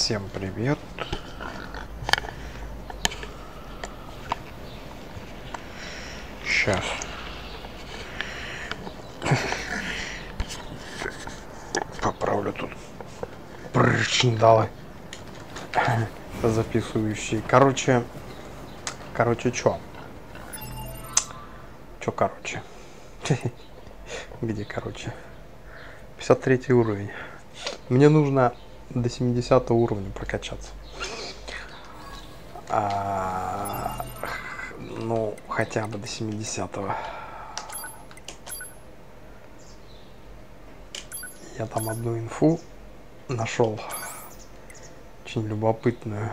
Всем привет. Сейчас. Поправлю тут причиндалы записывающие. Короче, чё? Чё, короче? Где, короче? 53 уровень. Мне нужно до 70 уровня прокачаться. Ну, хотя бы до 70-го. Я там одну инфу нашел. Очень любопытную.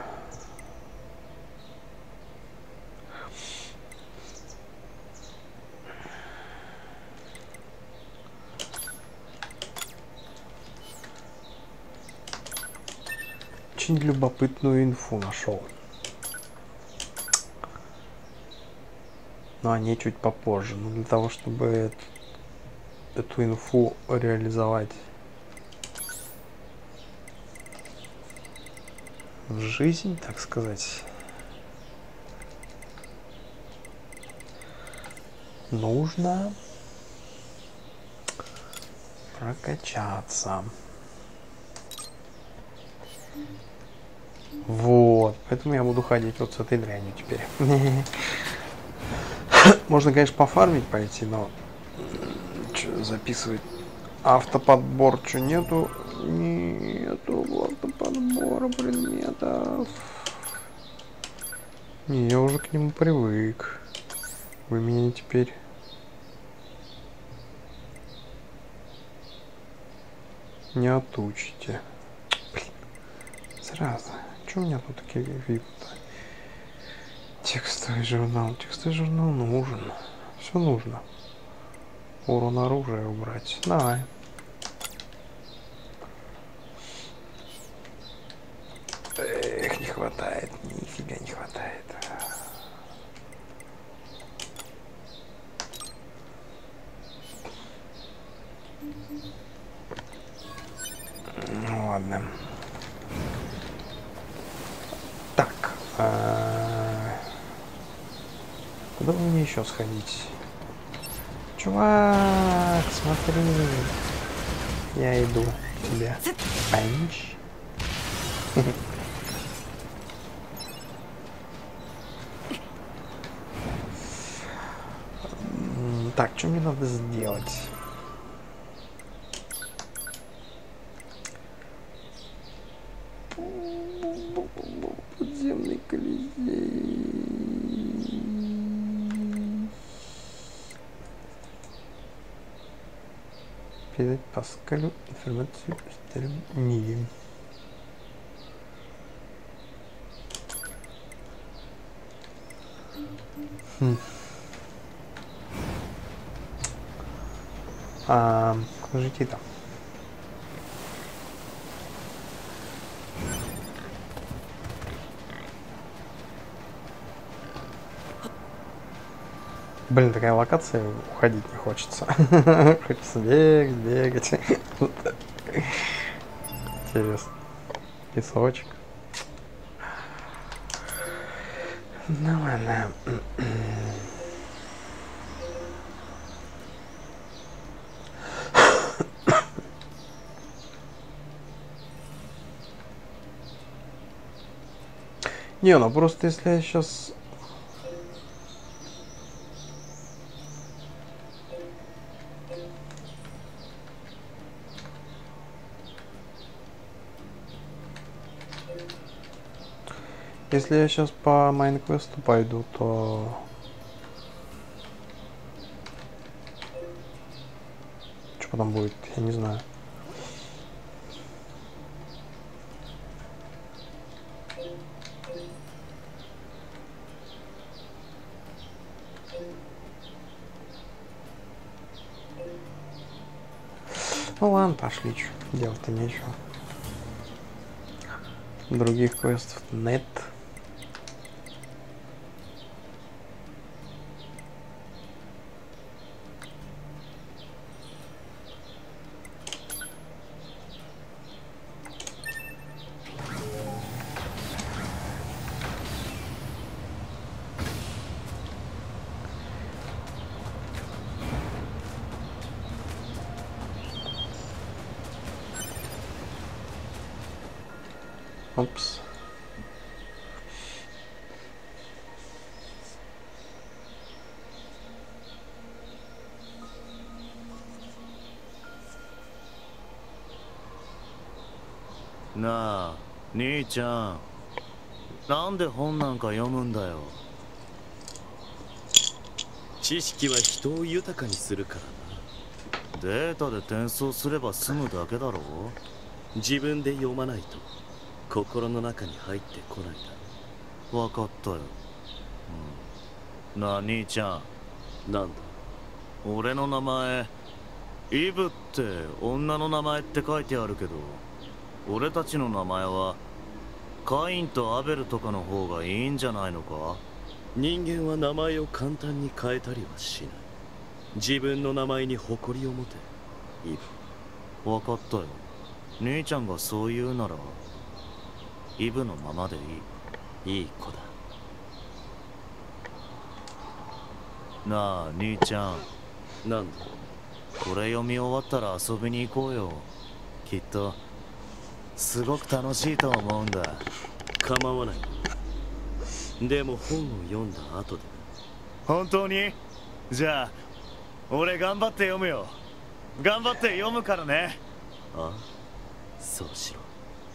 Очень любопытную инфу нашел. Но о ней чуть попозже. Но для того, чтобы эту инфу реализовать в жизнь, так сказать, нужно прокачаться. Вот, поэтому я буду ходить вот с этой дрянью теперь. Можно, конечно, пофармить пойти, но что записывать автоподбор, что нету? Нету автоподбора предметов. Не, я уже к нему привык. Вы меня теперь не отучите. Блин, сразу. Что у меня тут такие виды-то? Текстовый журнал. Текстовый журнал нужен. Все нужно. Урон оружия убрать. Давай. Эх, не хватает. Нифига не хватает. Ну ладно. Так. Куда мне еще сходить? Чувак, смотри. Я иду к тебе. Панч. Так, что мне надо сделать? Подземный колизей. Передать Паскалю информацию о старом мире. Скажите там. Блин, такая локация, уходить не хочется. Хочется бегать. Интересно. Песочек. Ну ладно. Не, ну просто если я сейчас... Если я сейчас по Майнквесту пойду, то... Что потом будет, я не знаю. Ну ладно, пошли, что делать-то нечего. Других квестов нет. Опс. なあ、兄ちゃん。なんで本なんか読むんだよ。 知識は人を豊かにするからな。 データで転送すれば済むだけだろ。 自分で読まないと心の中に入ってこないだ。 わかったよ。なあ、兄ちゃん。なんだ。 俺の名前イブって女の名前って書いてあるけど、俺たちの名前はカインとアベルとかの方がいいんじゃないのか。 人間は名前を簡単に変えたりはしない。自分の名前に誇りを持て、イブ。わかったよ。兄ちゃんがそう言うならイブのままでいい。 いい子だ。 なあ、兄ちゃん。 なんだ。 これ読み終わったら遊びに行こうよ。きっとすごく楽しいと思うんだ。 構わない。でも本を読んだ後で。 本当に？じゃあ俺頑張って読むよ。頑張って読むからね。 ああ、そうしろ。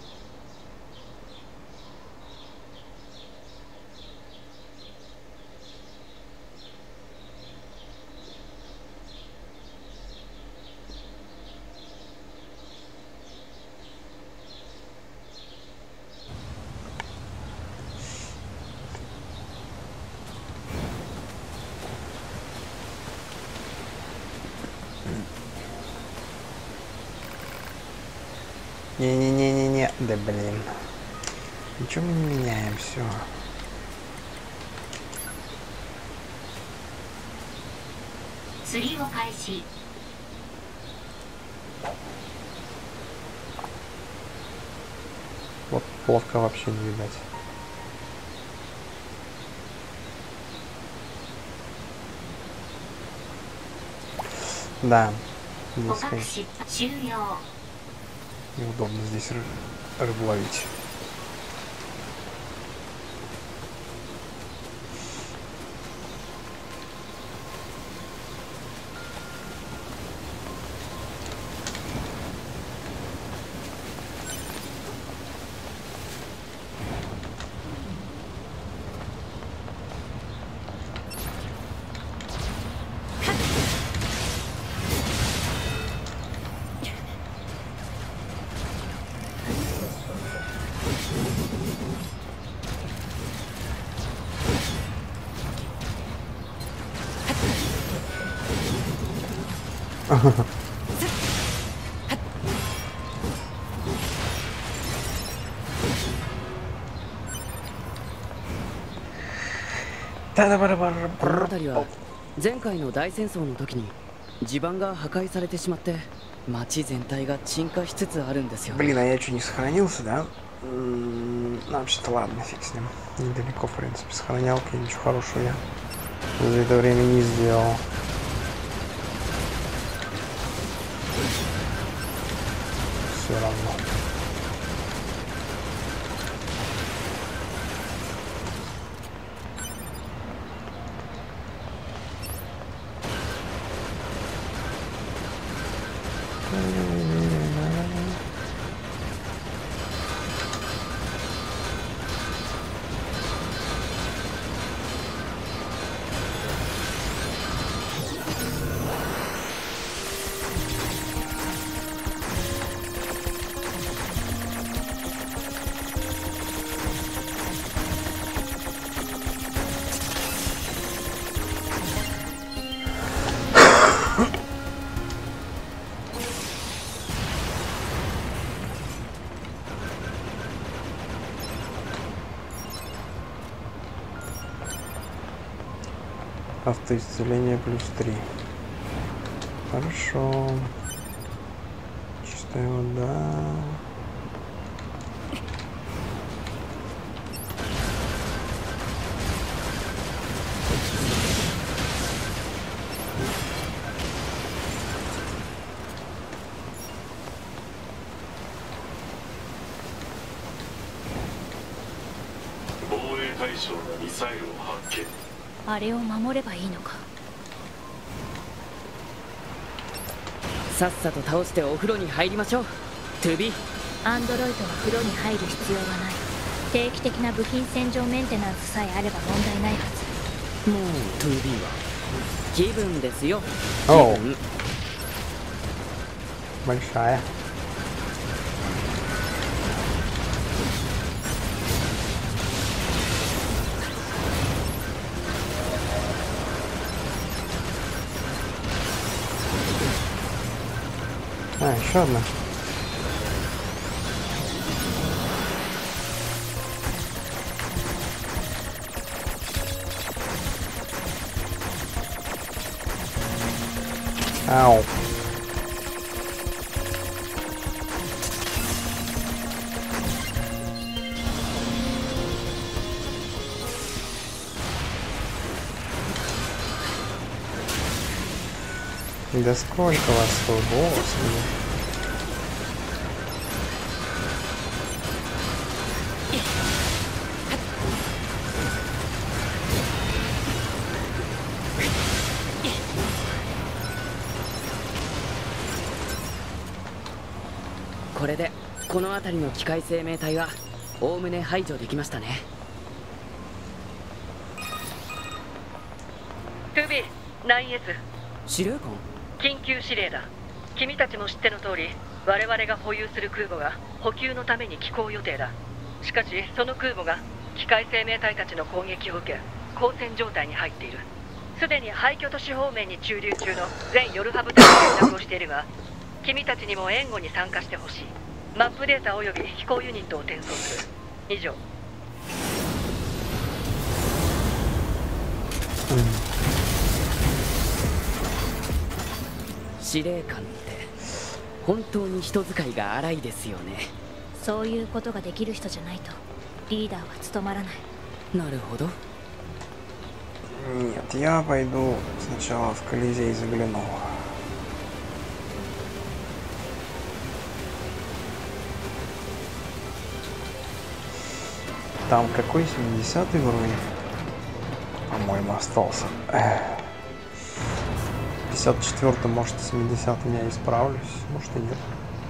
Не-не-не-не-не, да блин. Ничего мы не меняем, все. Вот плохо вообще не видать. Да, здесь неудобно здесь рыбу ловить. この辺りは前回の大戦争の時に地盤が破壊されてしまって街全体が沈下しつつあるんですよ。 Блин, а я что, не сохранился, да? Ну, вообще-то ладно, фиг с ним. Недалеко, в принципе, сохранялка, и ничего хорошего я за это время не сделал. Все равно. Автоисцеление +3. Хорошо. Чистая вода. あれを守ればいいのか。 さっさと倒してお風呂に入りましょう。トゥビー。 アンドロイドは風呂に入る必要はない。定期的な部品洗浄メンテナンスさえあれば問題ないはず。 もうトゥビーは気分ですよ。 О, 気分。 большая. А, еще одна. Ау. Да сколько вас тут, господи. .これでこの辺りの機械生命体はおおむね排除できましたね。 トゥービー 9S 司令官。 緊急指令だ。君たちも知っての通り、我々が保有する空母が補給のために寄港予定だ。しかしその空母が機械生命体たちの攻撃を受け交戦状態に入っている。すでに廃墟都市方面に駐留中の全ヨルハ部隊に連絡をしているが、君たちにも援護に参加してほしい。マップデータ及び飛行ユニットを転送する。以上。 司令官って本当に人使いが荒いですよね。 そういうことができる人じゃないとリーダーは務まらない。 なるほど。 Нет, я пойду сначала в Колизей загляну. Там какой 70-й уровень? По-моему, остался. В 54-м, может, 70-м я исправлюсь, может и нет.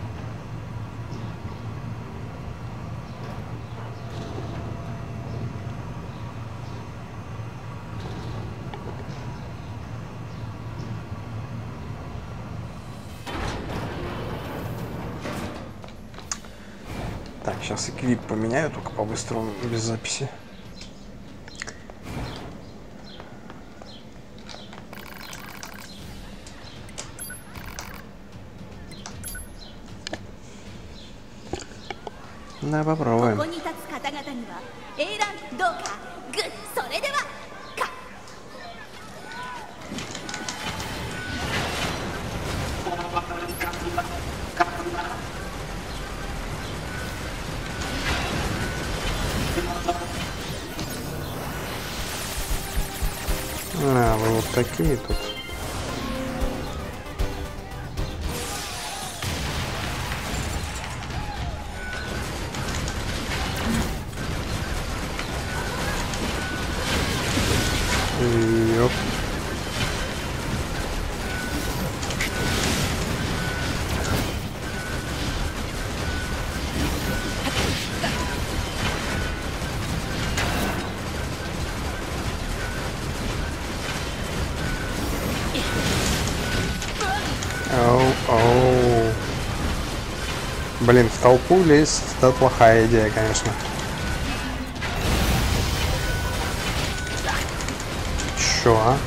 Так, сейчас эквип поменяю, только по-быстрому, без записи. Да, попробуем. А, вы вот такие тут. Ёп. Оу. Блин, в толпу лезть — это плохая идея, конечно. Чё, а?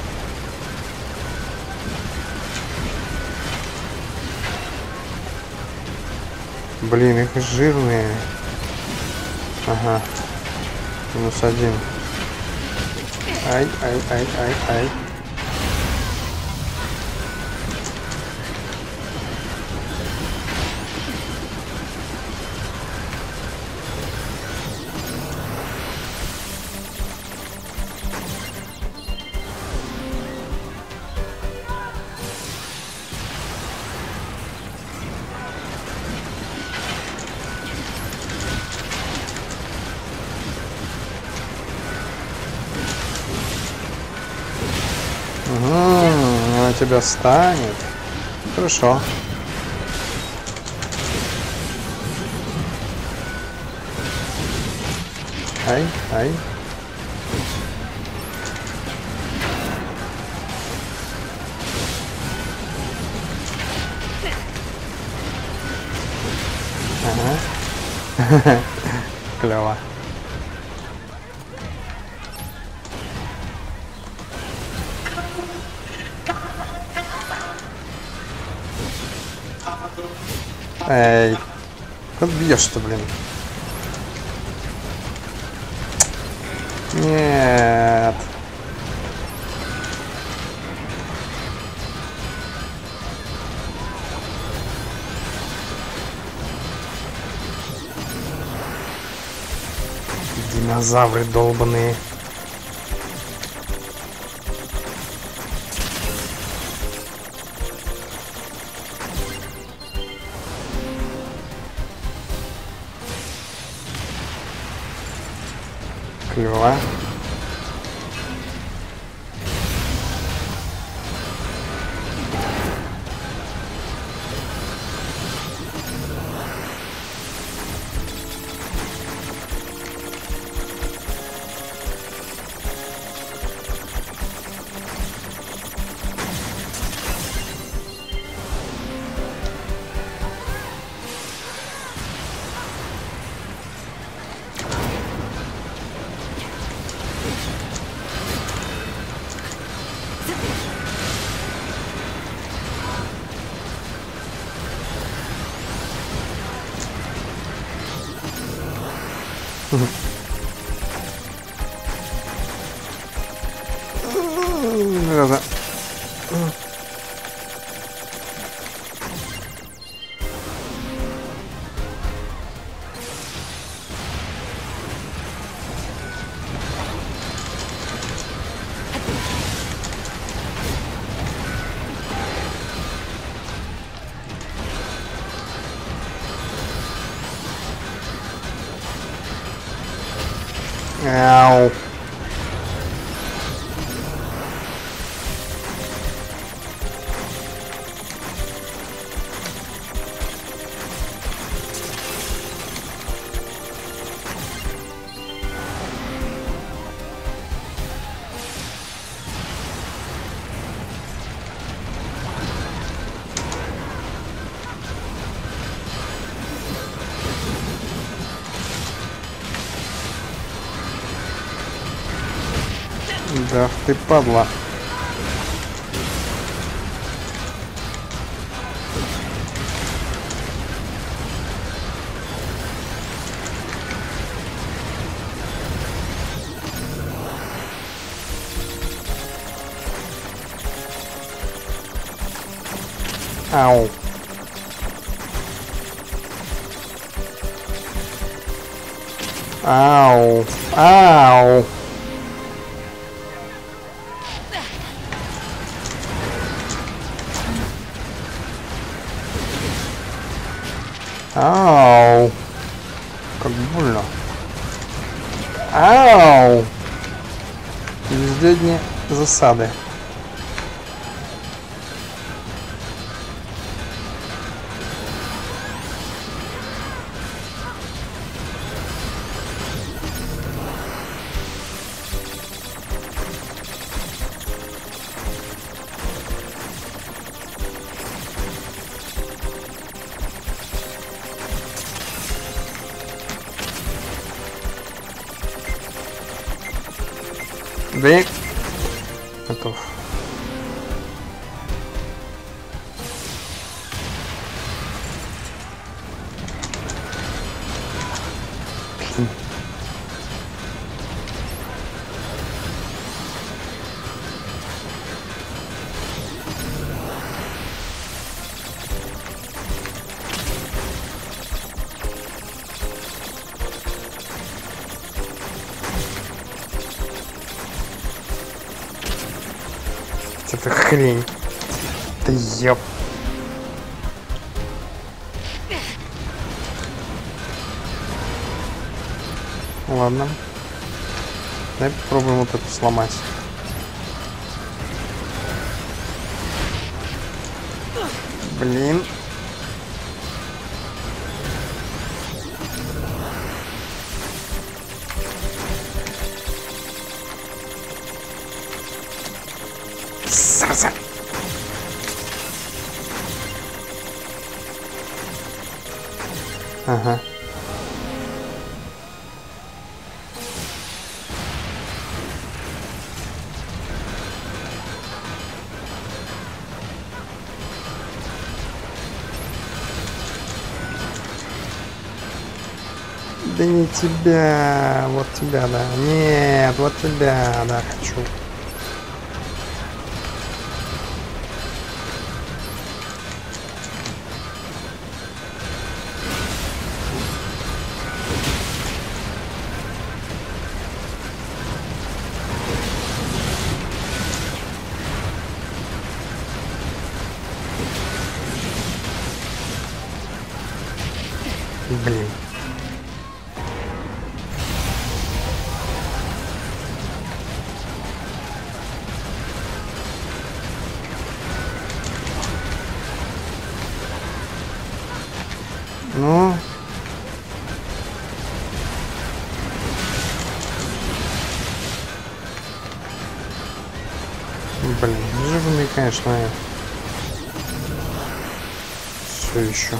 Блин, их жирные. Ага. -1. Ай. тебя станет. Хорошо. Ай, ай. Ага. Клево. Эй, как бьешь-то, блин? Нет. Динозавры долбаные. Клево. Раза. Ау. Да ты падла. Ау. Ау. Ау. Ау. Как больно. Ау. Везде одни засады. Да, готов. Это хрень. Да ёп. Ладно. Давай попробуем вот эту сломать. Блин. Зараза. Ага. Да не тебя, вот тебя, да. Нет, вот тебя, да, хочу. Блин. Ну. Блин, живыми, конечно, все еще.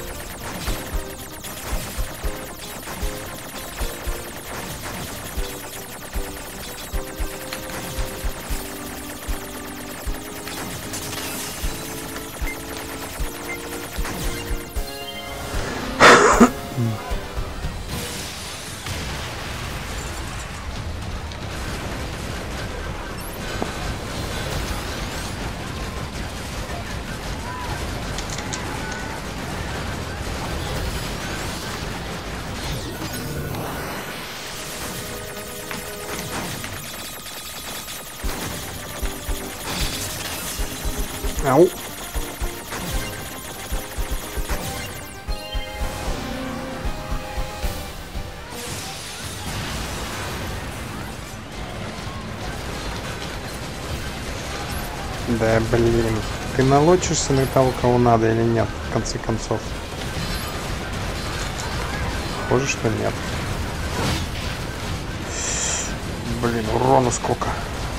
Ау. Да блин. Ты налочишься на того, кого надо или нет, в конце концов? Похоже, что нет. Блин, урона сколько.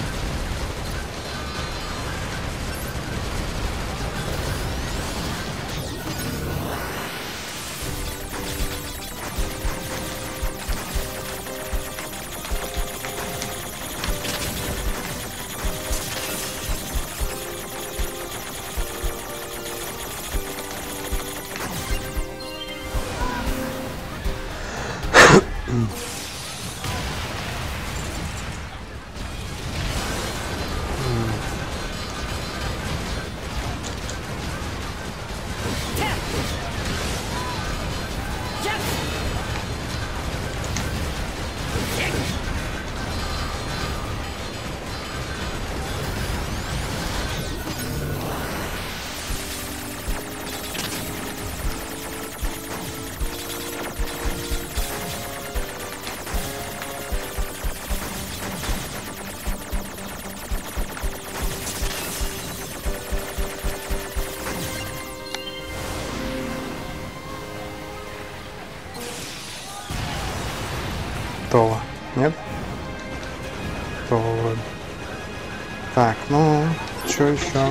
Готово. Нет? Готово вроде. Так, ну, что еще?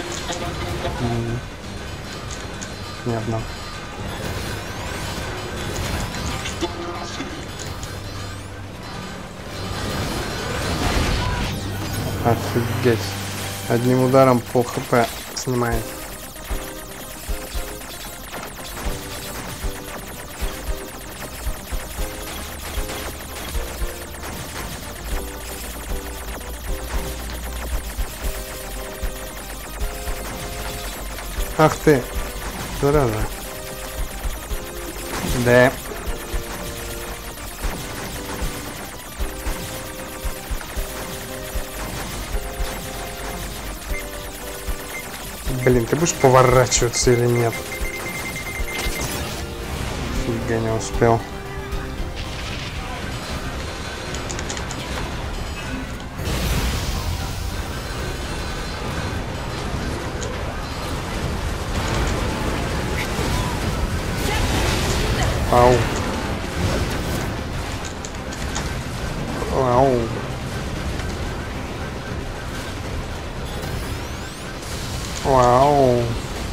Понятно. Офигеть. Одним ударом пол хп снимает. Ах ты, зараза. Да. Блин, ты будешь поворачиваться или нет? Фига, не успел. Ау. Ау. Вау.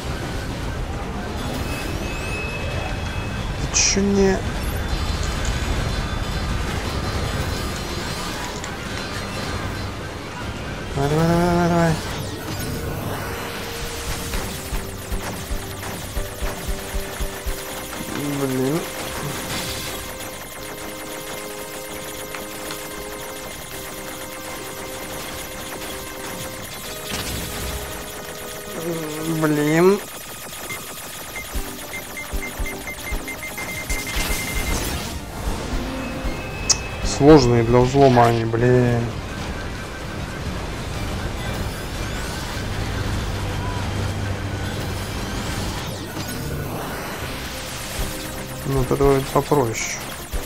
Ты чё не... Давай, давай, давай, давай, давай. Блин. Блин. Сложные для взлома они, блин. Ну, это давай попроще.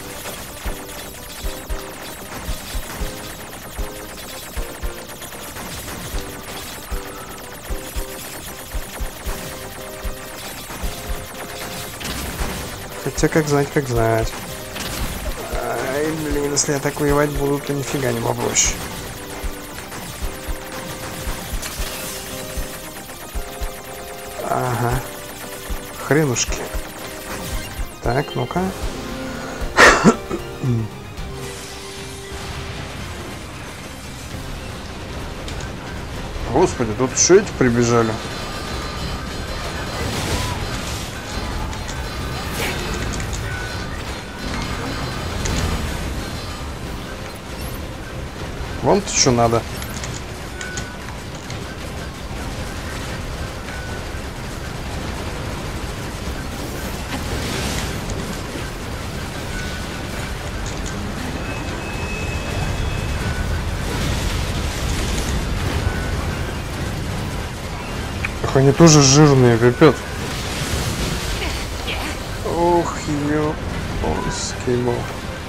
Хотя, как знать, как знать. Ай, блин, если я так воевать буду, то нифига не попроще. Ага. Хренушки. Так, ну-ка. Господи, тут еще эти прибежали. Вон-то что надо. Ах, они тоже жирные, пипец. Ох, ёпонский бог.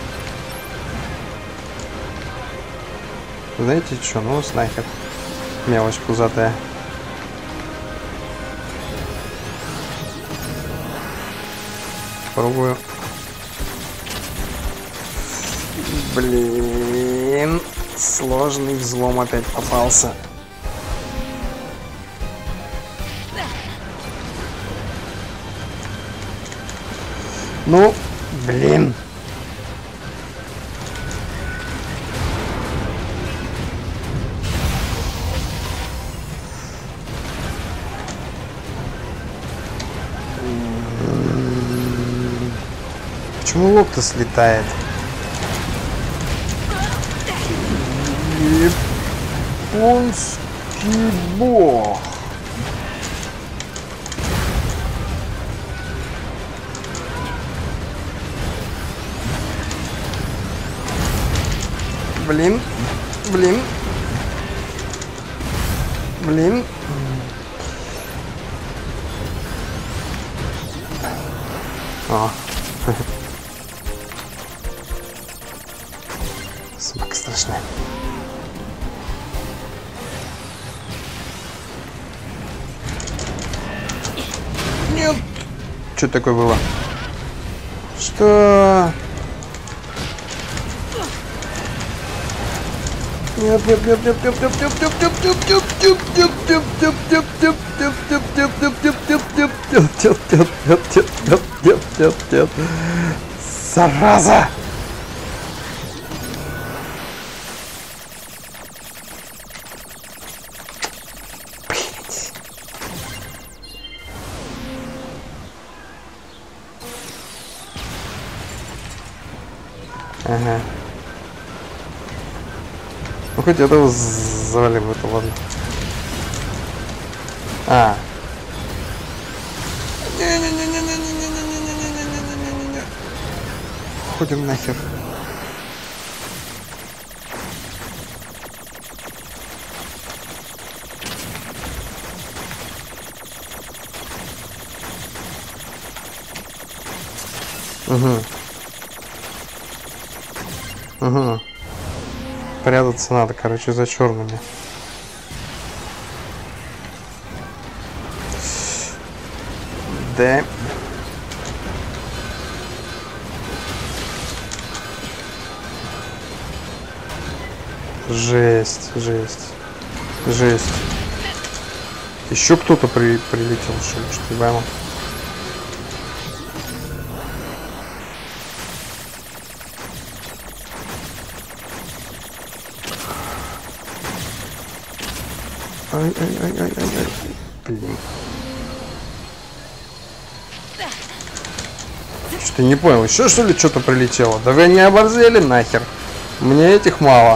Знаете что, ну снайпер. Мелочь пузатая. Пробую. Блин, сложный взлом опять попался. Ну, блин. Почему лук-то слетает? Японский бог. Блин, блин, блин. О. Собака страшная. Нет. Что такое было? Что? Нет, нет, нет, нет, нет, нет, нет, нет, нет, нет, нет, нет, нет, нет, нет, нет. Зараза! Блять. Ага. Ну хоть этого завалим, это ладно. А. Не-не-не-не-не-не-не-не-не-не-не-не-не-не-не. Ходим нахер. Угу. Угу. Прятаться надо, короче, за черными. Да. Жесть, жесть, жесть. Еще кто-то прилетел, что ли, что-то пойму. Ай-ай-ай-ай-ай-ай. Блин. Что-то не понял. Еще что ли что-то прилетело? Да вы не оборзели нахер. Мне этих мало.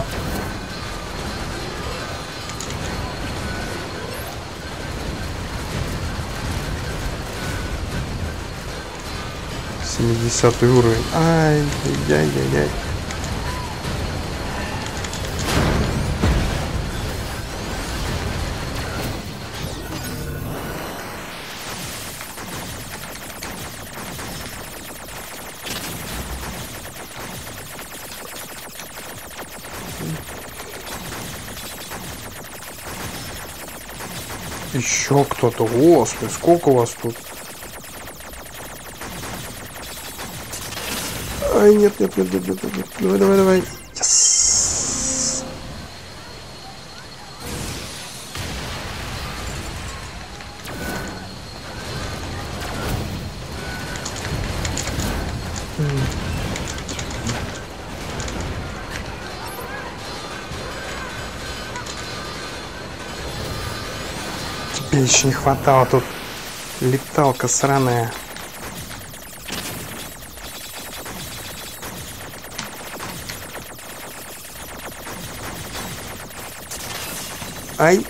Семидесятый уровень. Ай-яй-яй-яй. Еще кто-то. Господи, сколько у вас тут? Ай, нет, нет, нет, нет, нет, нет. Давай, давай, давай. Yes. Тебе еще не хватало тут леталка сраная. Ай.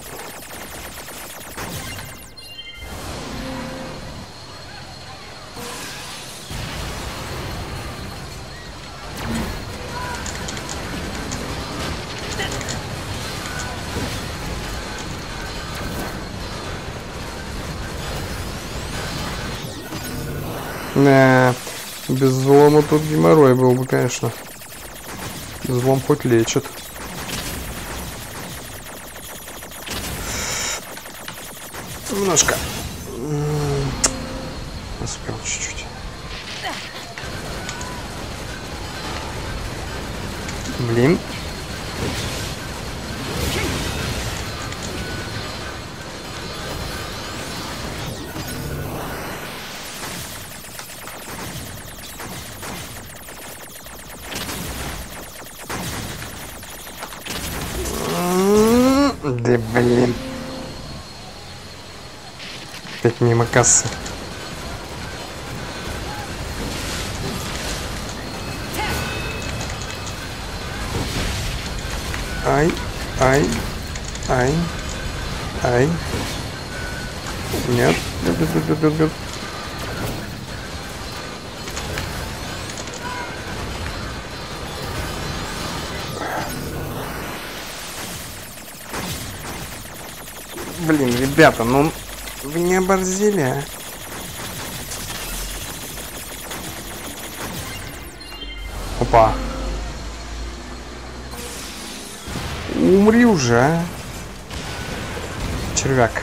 Без взлома тут геморрой был бы, конечно. Взлом хоть лечит. Немножко. Успел чуть-чуть. Блин. Да блин. Опять мимо кассы. Ай, ай, ай, ай. Нет, нет, нет, нет, нет, нет. Блин, ребята, ну вы не оборзели, а? Опа. Умри уже, а? Червяк.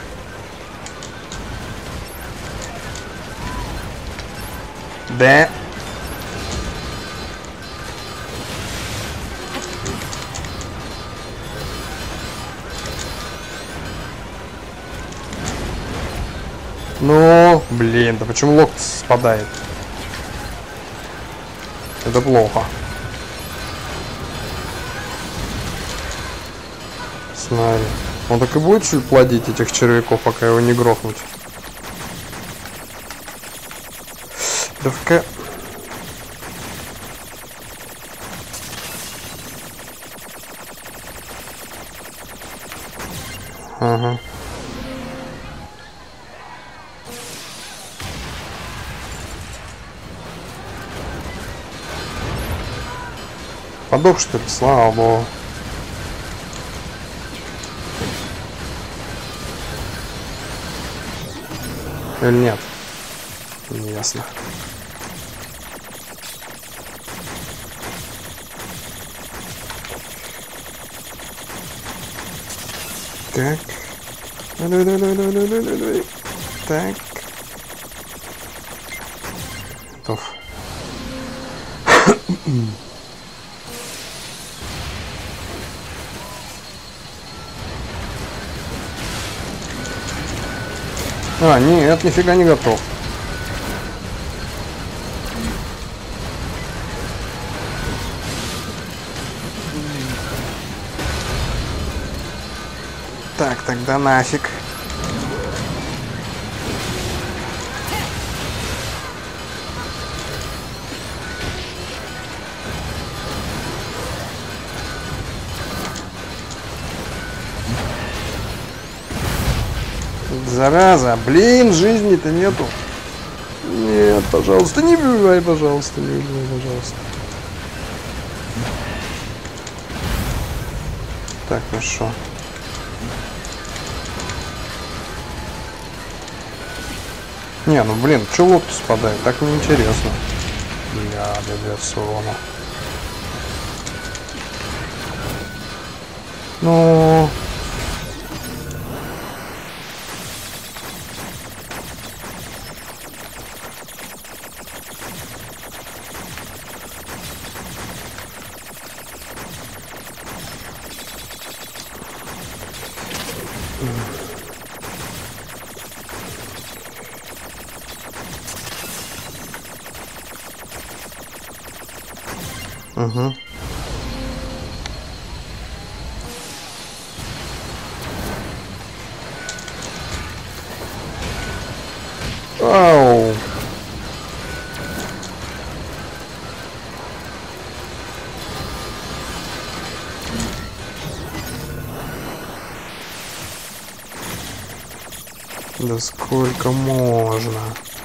Да. Ну, блин, да почему локоть спадает? Это плохо. Смотри. Он так и будет чуть плодить этих червяков, пока его не грохнуть. Да в Ага. Подох, что ли? Слава богу. Или нет? Не ясно. Так. Давай, давай, давай, давай, давай, давай, давай. Так. Готов. А, нет, нифига не готов. Так, тогда нафиг. Зараза, блин, жизни-то нету. Нет, пожалуйста, не убивай, пожалуйста, не убивай, пожалуйста. Так, хорошо. Не, ну блин, чё лодка спадает? Так неинтересно. Бля, с урона. Ну... Угу. Ау. Да сколько можно?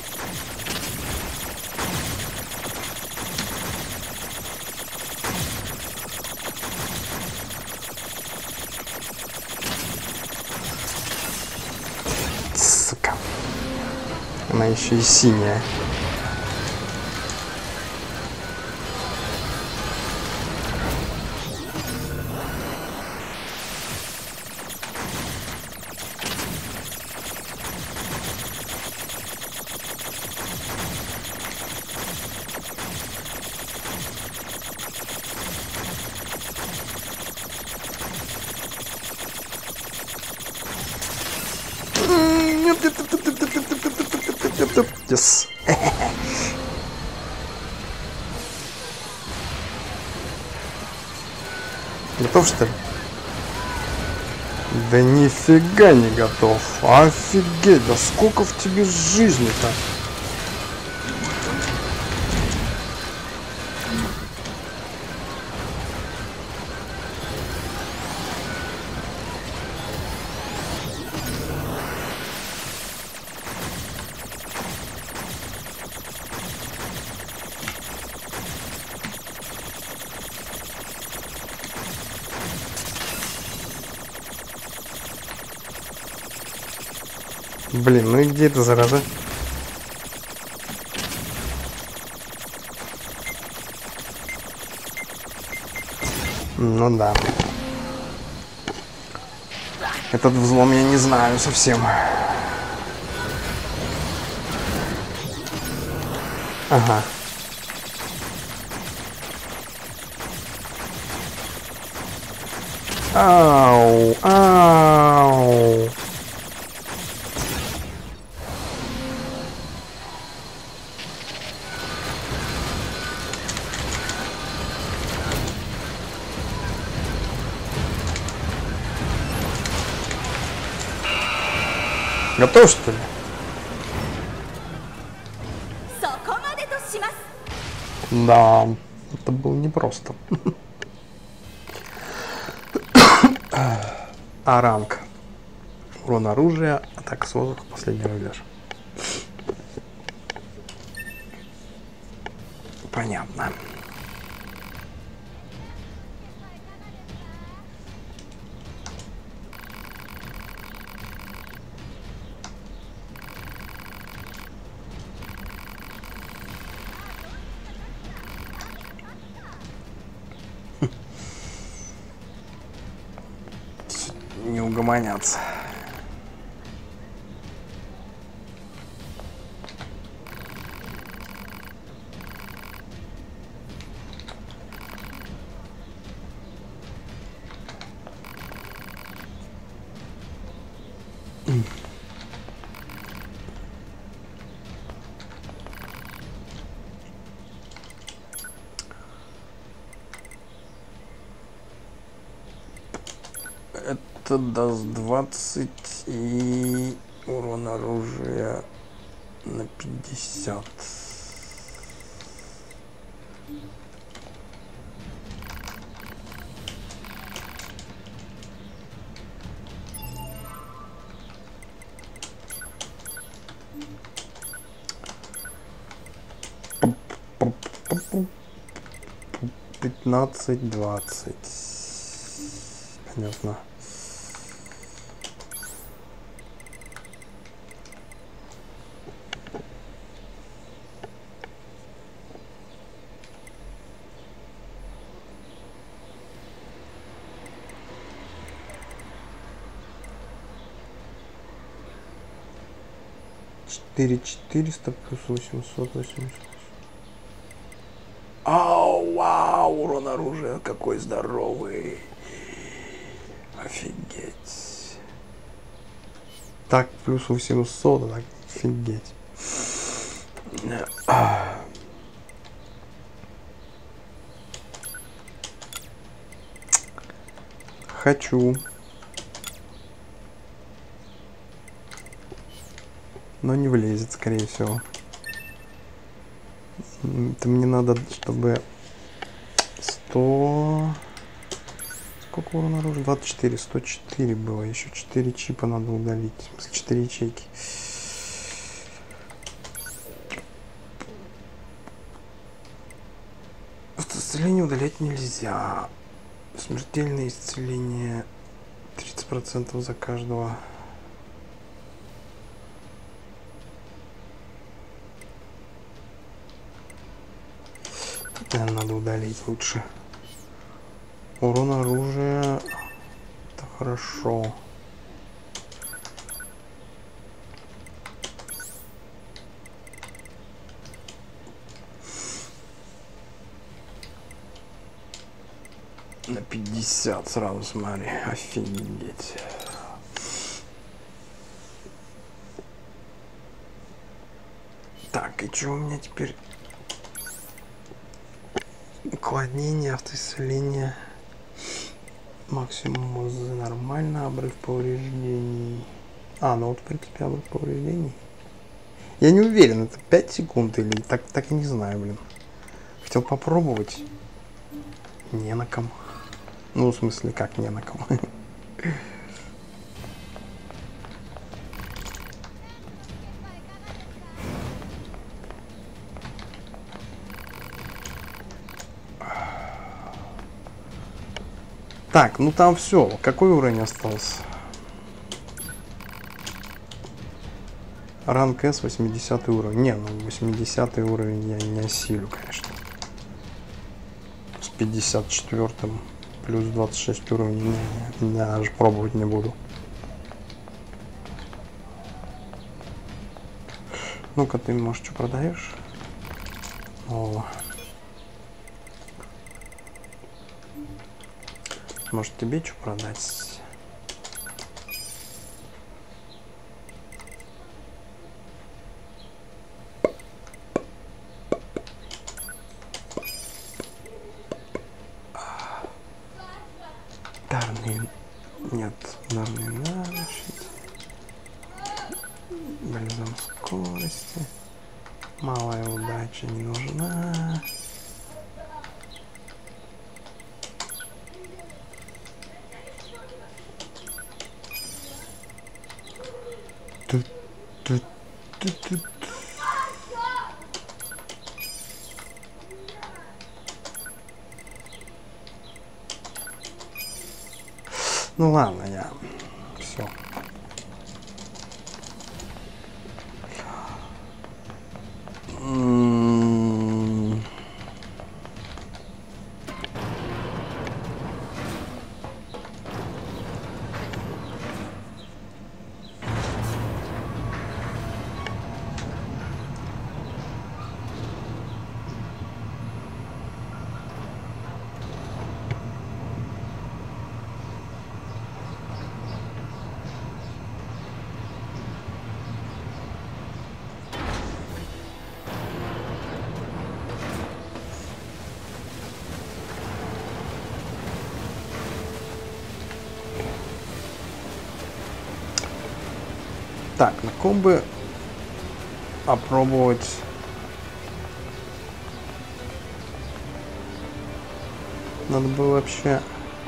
Сука. Она еще и синяя. Yes. Готов, что ли? Да нифига не готов. Офигеть, да сколько в тебе жизни-то? Блин, ну и где это, зараза? Ну да. Этот взлом я не знаю совсем. Ага. Ау, ау. Готов, что ли? Да, это было непросто. А ранг. Урон оружия, атака с воздуха, последний рубеж. Понятно. Не угомонятся. Это даст 20 и урон оружия на 50. Пятнадцать, 20. Понятно. Четыре 400 плюс 880. Ау, вау, урон оружия какой здоровый. Офигеть. Так, плюс 800, так, офигеть. Хочу. Но не влезет, скорее всего. Это мне надо, чтобы 100... Сколько урона оружия? 24, 104 было. Еще 4 чипа надо удалить. В смысле, 4 ячейки. Исцеление удалять нельзя. Смертельное исцеление 30% за каждого. Надо удалить лучше. Урон оружия. Это хорошо. На 50 сразу, смотри. Офигеть. Так, и что у меня теперь? Уклонение, автоисцеление. Максимум ОЗ нормально. Обрыв повреждений. Ну вот в принципе обрыв повреждений. Я не уверен, это 5 секунд или так и не знаю, блин. Хотел попробовать. Не на ком. Ну, в смысле, как не на ком. Так, ну там все. Какой уровень остался? Ранг С 80 уровень. Не, ну 80 уровень я не осилю, конечно. С 54 плюс 26 уровней я даже пробовать не буду. Ну-ка, ты, может, что продаешь? О. Может, тебе что продать? Дарный. Нет, дарный навык. Бальзам скорости. Малая удача не нужна. Ну ладно, я все. Так, на ком бы попробовать... Надо было вообще...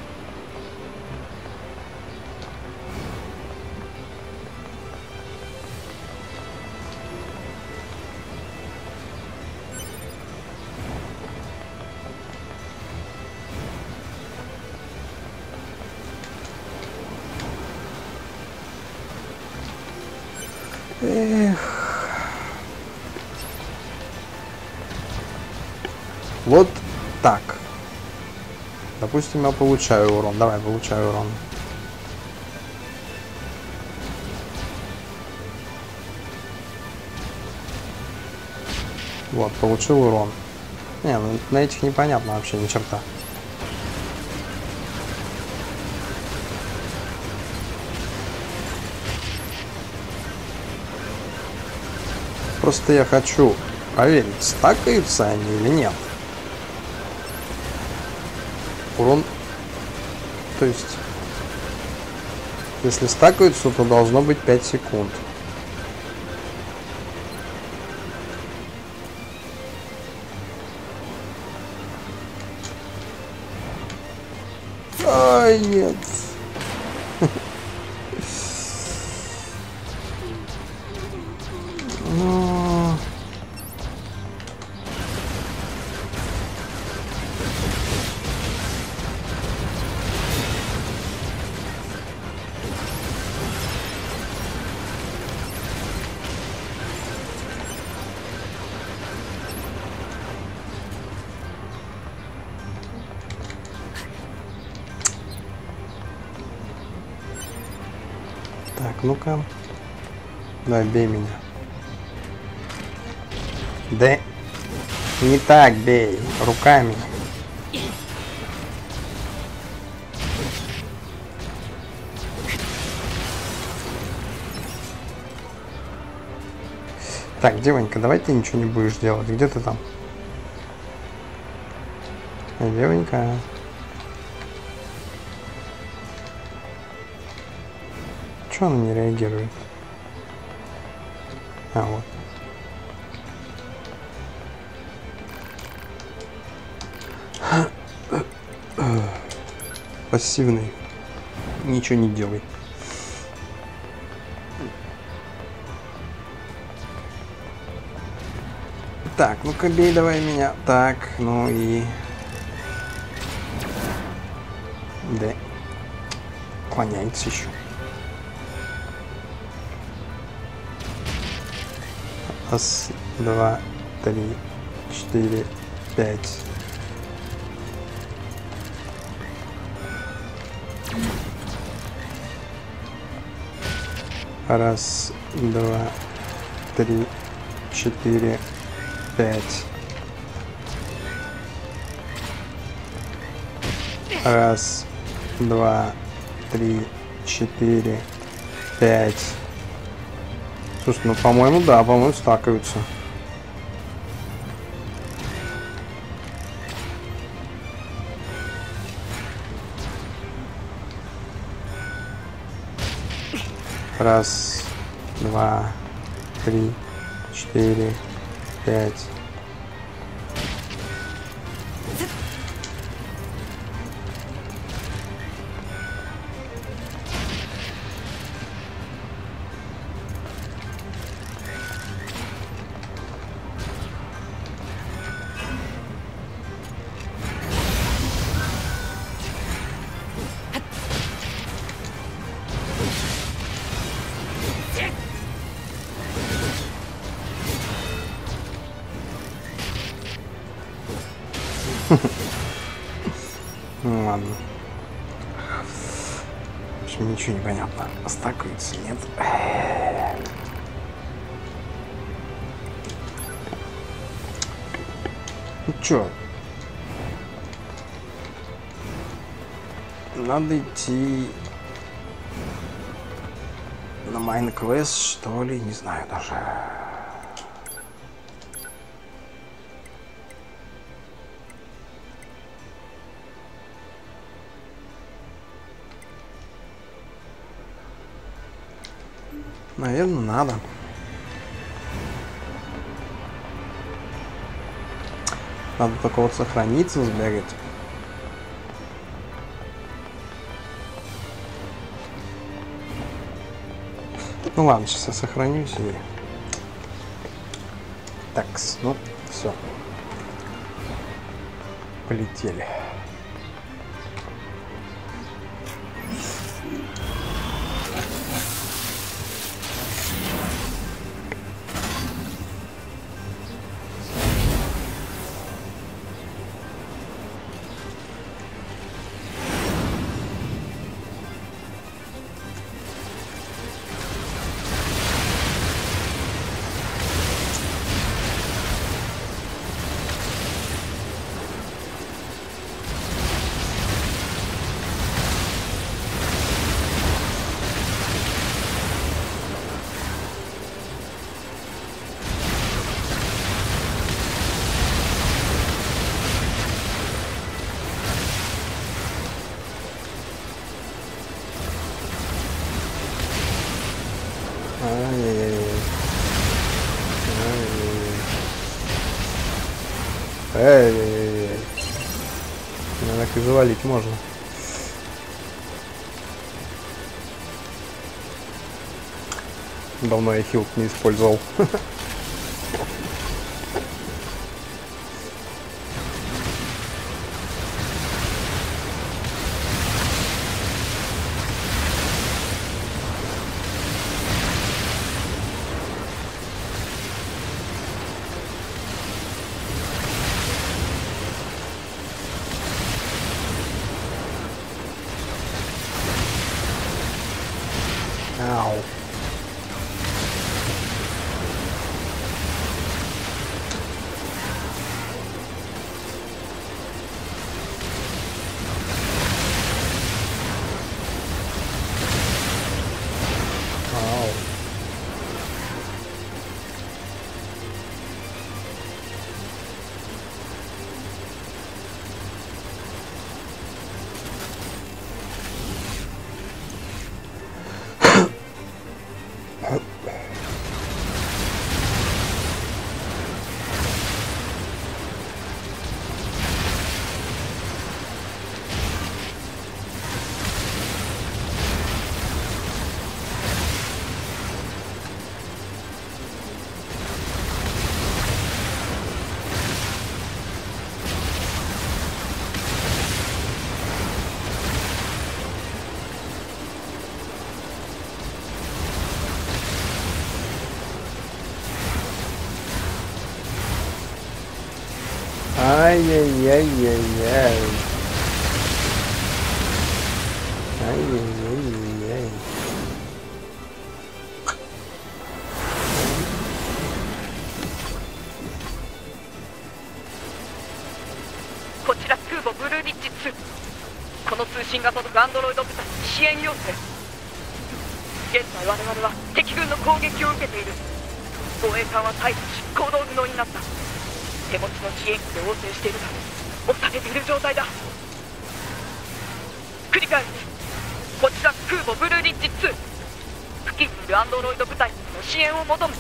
Эх. Вот так. Допустим, я получаю урон. Давай, получаю урон. Вот, получил урон. Не, ну на этих непонятно вообще ни черта. Просто я хочу проверить, стакаются они или нет. Урон. То есть, если стакаются, то должно быть 5 секунд. Ай, нет. Так, ну-ка. Давай, бей меня. Да не так бей, руками. Так, девонька, давай ты ничего не будешь делать. Где ты там? Девонька. Чего она не реагирует? А, вот. Пассивный. Ничего не делай. Так, ну-ка бей давай меня. Так, ну и... Да. Клоняется еще. Раз, два, три, 4, 5. Раз, два, три, 4, 5. Раз, два, три, 4, 5. Слушай, ну по-моему, да, по-моему, стакаются. Раз, два, три, 4, 5. Ну ладно. В общем, ничего не понятно. Стакаются, нет? Ну чё? Надо идти на майн-квест, что ли? Не знаю даже. Наверное, надо. Надо только вот сохраниться, сбегать. Ну ладно, сейчас я сохранюсь и... Такс, ну все. Полетели. Эй, меня так и завалить можно. Давно я хилк не использовал. Ау. Ау. Ай-яй-яй-яй-яй. Ай-яй-яй-яй. こちら空母ブルーリッジ2。この通信が届くアンドロイド部隊に支援要請。現在我々は敵軍の攻撃を受けている。護衛艦は退避し行動不能になった。手持ちの支援機で応戦しているが押されている状態だ。繰り返す。こちら空母ブルーリッジ2。付近にいるアンドロイド部隊の支援を求む。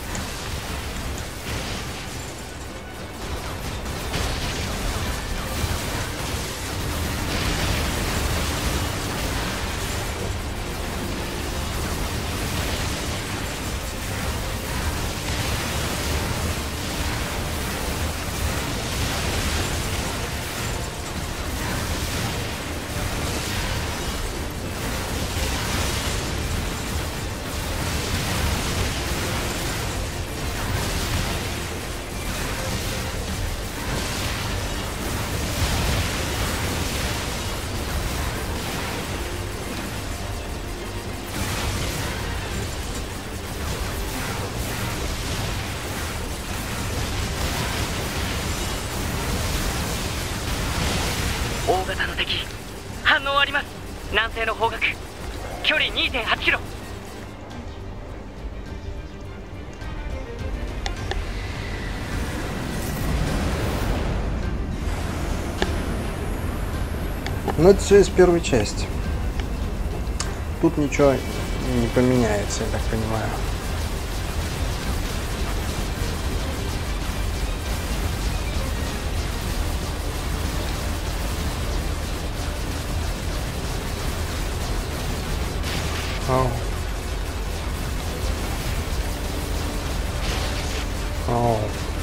大型の敵、反応あります。南西の方角、距離 2.8 キロ。 Ну, это все из первой части. Тут ничего не поменяется, я так понимаю. Ау. Ау.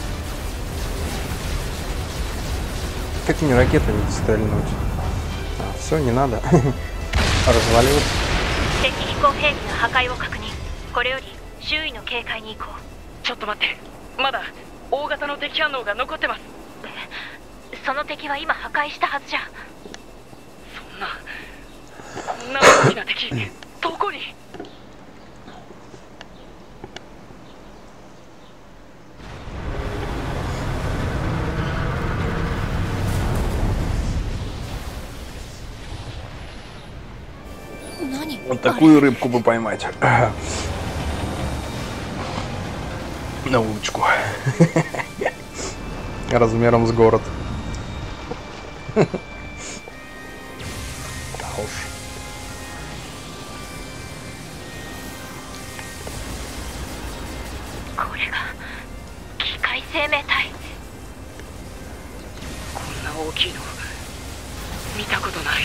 Как мне ракетами стрельнуть? Все, не надо. Разваливаться. 敵飛行兵器の破壊を確認。これより周囲の警戒に行こう。 ちょっと待って、まだ大型の敵反応が残ってます。 その敵は今破壊したはずじゃ。 そんな大きな敵、どこに？ Вот такую рыбку бы поймать. На удочку. Размером с город. Да уж. Это 大きいの見たことない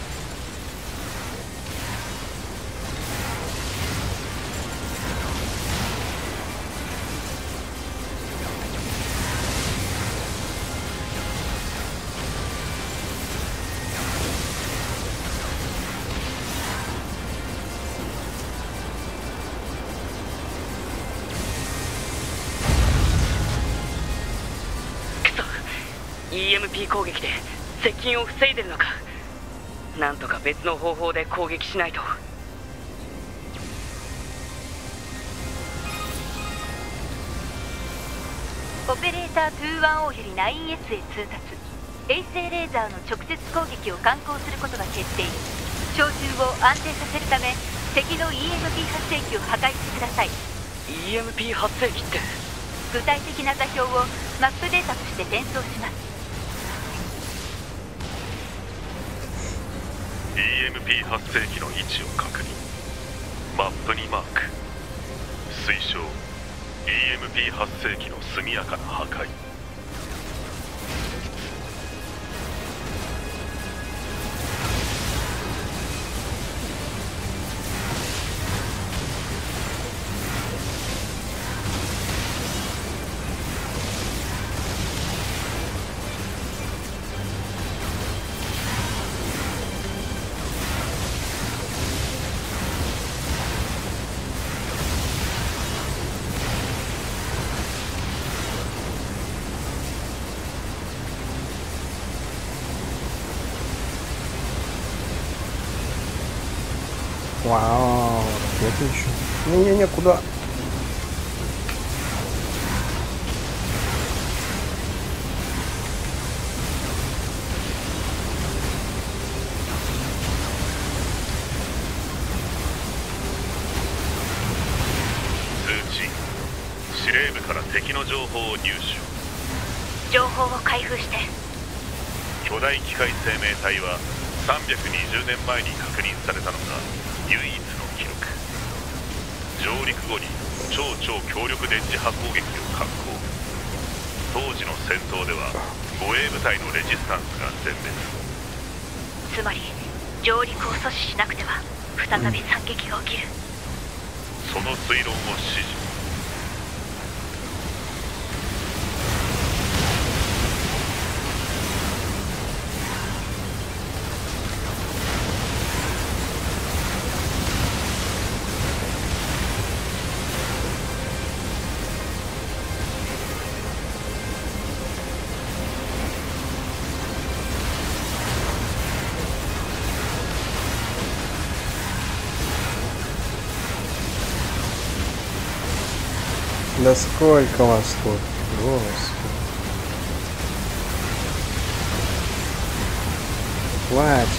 。EMP 攻撃で接近を防いでるのか。なんとか別の方法で攻撃しないと。 オペレーター 210 より 9S へ通達。衛星レーザーの直接攻撃を敢行することが決定。照準を安定させるため敵の EMP 発生器を破壊してください。 EMP 発生器って？ 具体的な座標をマップデータとして転送します。 EMP 発生器の位置を確認。マップにマーク。推奨 EMP 発生器の速やかな破壊。 Вау, ракеты еще. Не-не-не, куда? Цучи. 司令部から敵の情報を入手。 情報を開封して。 巨大機械生命体は320年前に確認されたのが唯一の記録。上陸後に超強力電磁波攻撃を敢行。当時の戦闘では護衛部隊のレジスタンスが全滅。 つまり上陸を阻止しなくては再び惨劇が起きる。 その推論を指示。 Да сколько вас тут? Господи. Хватит.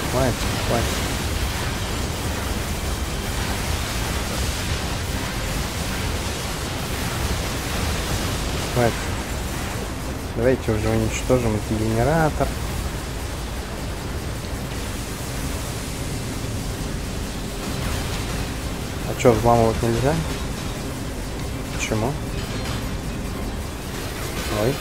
Хватит. Давайте уже уничтожим этот генератор. А что, взламывать нельзя? Почему? Ой.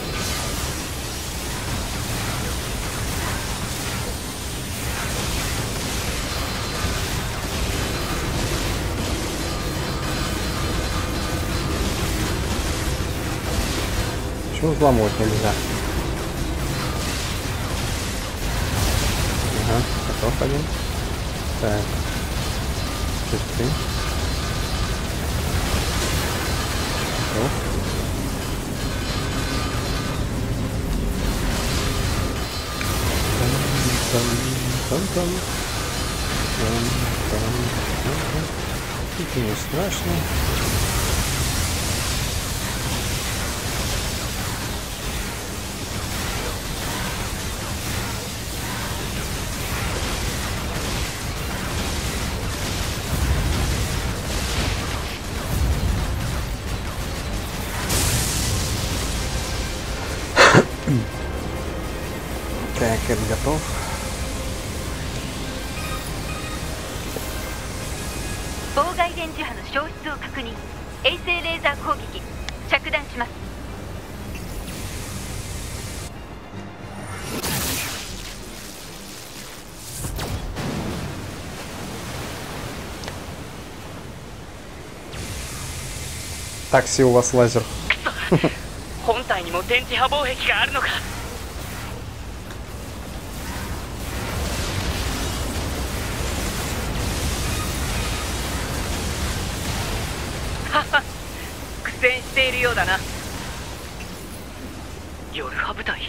Ну, взломать нельзя. Ага, готов один. Так. Чисты. Готов. Это не страшно. Так, это готов. 妨害電磁波の消失を確認。衛星レーザー攻撃着弾します。 Такси, у вас лазер. 本体にも電磁波防壁があるのか。苦戦しているようだな。ヨルハ部隊。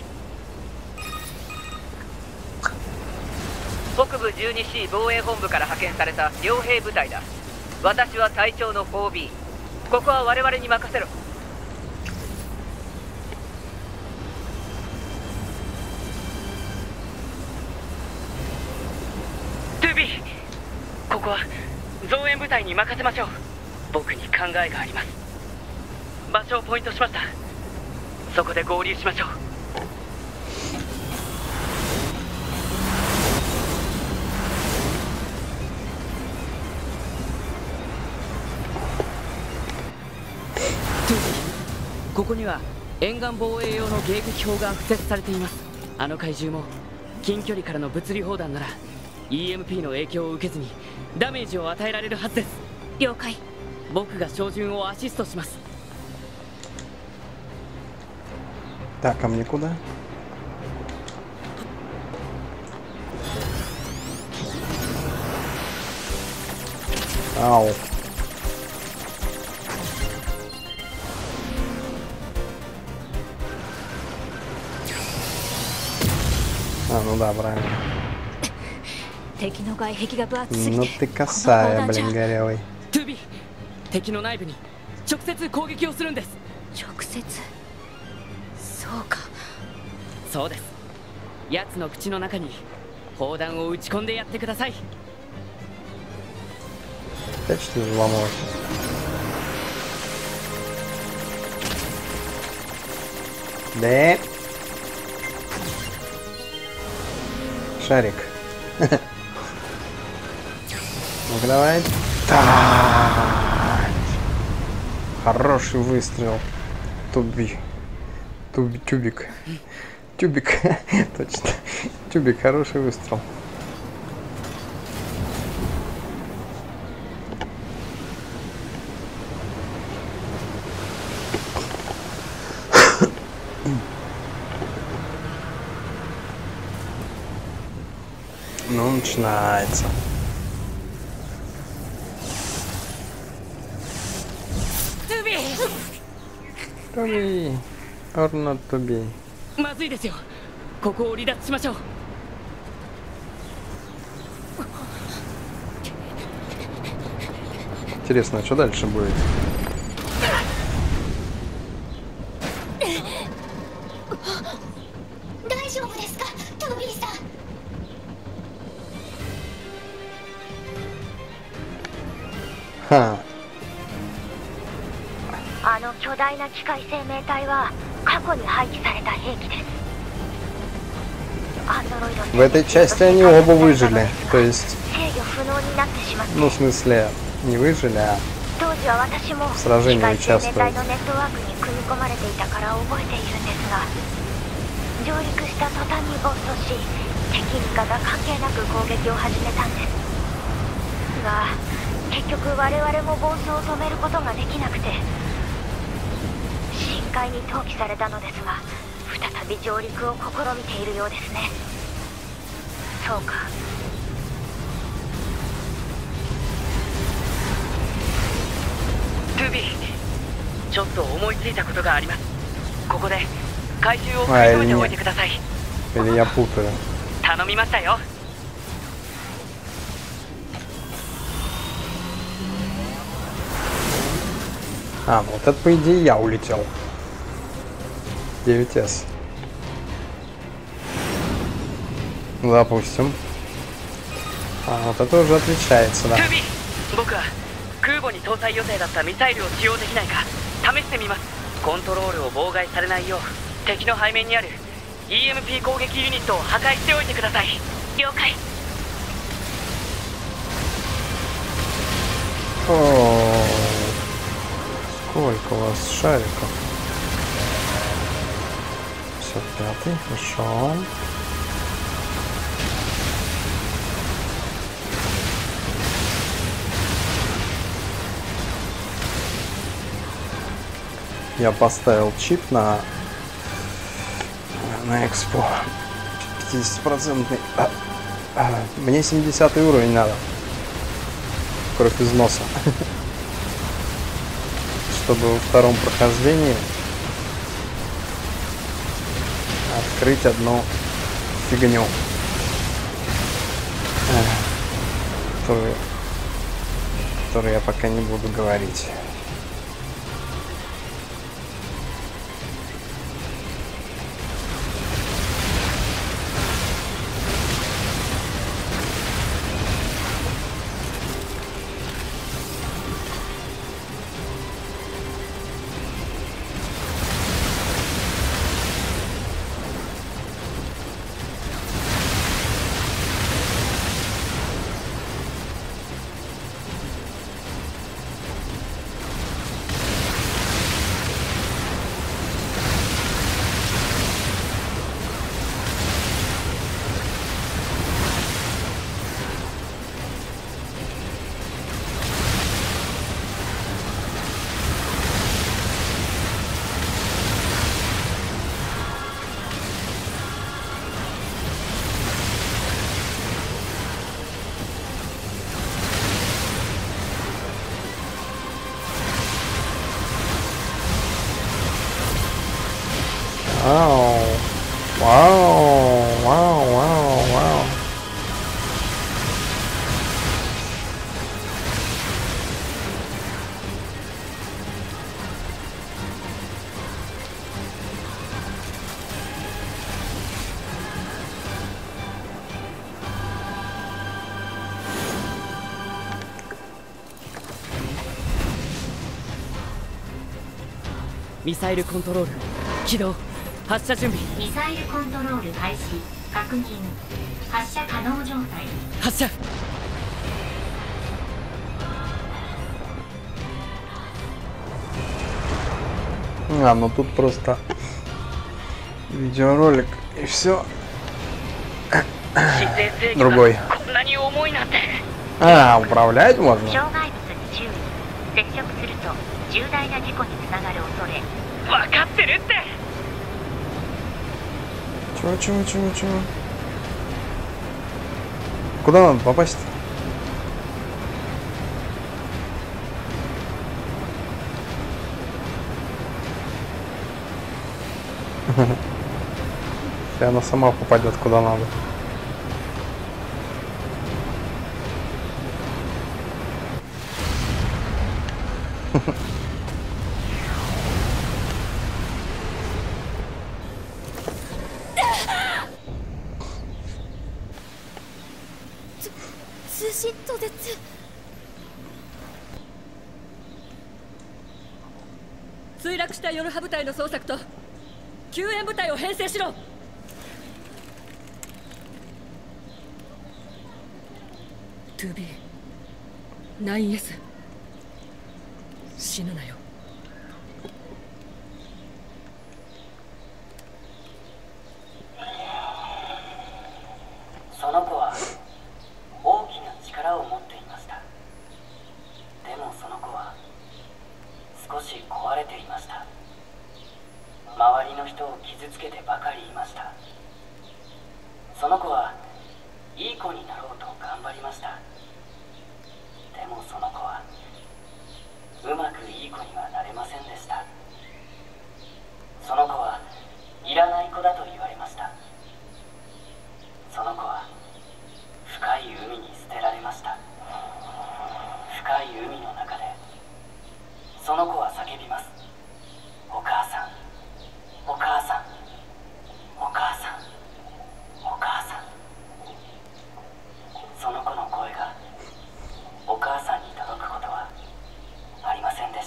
北部 12C 防衛本部から派遣された傭兵部隊だ。私は隊長の 4B。ここは我々に任せろ。トゥービー、ここは増援部隊に任せましょう。僕に考えがあります。場所をポイントしました。そこで合流しましょう。ここには沿岸防衛用の迎撃砲が敷設されています。あの怪獣も近距離からの物理砲弾なら EMP の影響を受けずにダメージを与えられるはずです。 了解。 僕が照準をアシストします。 Так, а мне куда? Ау. А, ну да, правильно. 敵の外壁が分厚すぎ Ну て ты косая, блин, горелый. トゥービー、敵の内部に直接攻撃をするんです。 直接。そうか。 そうです。奴の口の中に砲弾を撃ち込んでやってください。 Опять что ли взломалось? Да. Шарик. Ну-ка давай. Так. Хороший выстрел. Тюбик. Тюбик. Точно. Тюбик, хороший выстрел. Ну, начинается. Туби! Орно туби. まずいですよ。ここを離脱しましょう。 Интересно, а что дальше будет? Ха. あの巨大な機械生命体は過去に廃棄された兵器です。 В этой части они оба выжили, то есть, 制御不能になってしまって、 ну, в смысле, не выжили, а 当時は私も в сражении 機械生命 участвуют. 体のネットワークに組み込まれていたから覚えているんですが、上陸した途端に暴走し、敵味方関係なく攻撃を始めたんですが、結局我々も暴走を止めることができなくて、進界に投棄されたのですが、再び上陸を試みているようですね。そうか。 トゥービー、ちょっと思いついたことがあります。ここで怪獣を食い止めておいてください。 Или я путаю? 頼みましたよ。 А, ну вот это по идее я улетел. 9S. Допустим. А, вот это уже отличается, да. トゥービー、僕は空母に搭載予定だったミサイルを使用できないか試してみます。コントロールを妨害されないよう敵の背面にある EMP 攻撃ユニットを破壊しておいてください。了解。 О, сколько у вас шариков? 55-й, хорошо. Я поставил чип на экспо 50%. Мне 70 уровень надо. Кровь из носа. Чтобы во втором прохождении открыть одну фигню, которую я пока не буду говорить. Вау, вау, вау, вау, вау. Мissile control 起動。発射準備。 ミサイルコントロール開始。確認。発射可能状態。 発射。 А, ну тут просто видеоролик и все. Другой. А, управлять можно? 障害物に注意。接触すると重大な事故につながる恐れ。 分かってるって。 Чего? Куда надо попасть? И она сама попадет куда надо. 墜落したヨルハ部隊の捜索と救援部隊を編成しろ。2B 9S 死ぬなよ。 その子は大きな力を持っていました。でもその子は少し壊れていました。 その子はいい子になろうと頑張りました。でもその子はうまくいい子にはなれませんでした。その子はいらない子だと言われました。その子は深い海に捨てられました。深い海の中でその子は叫びます。お母さん、お母さん、お母さん、お母さん。その子の声がお母さんに届くことはありませんでした。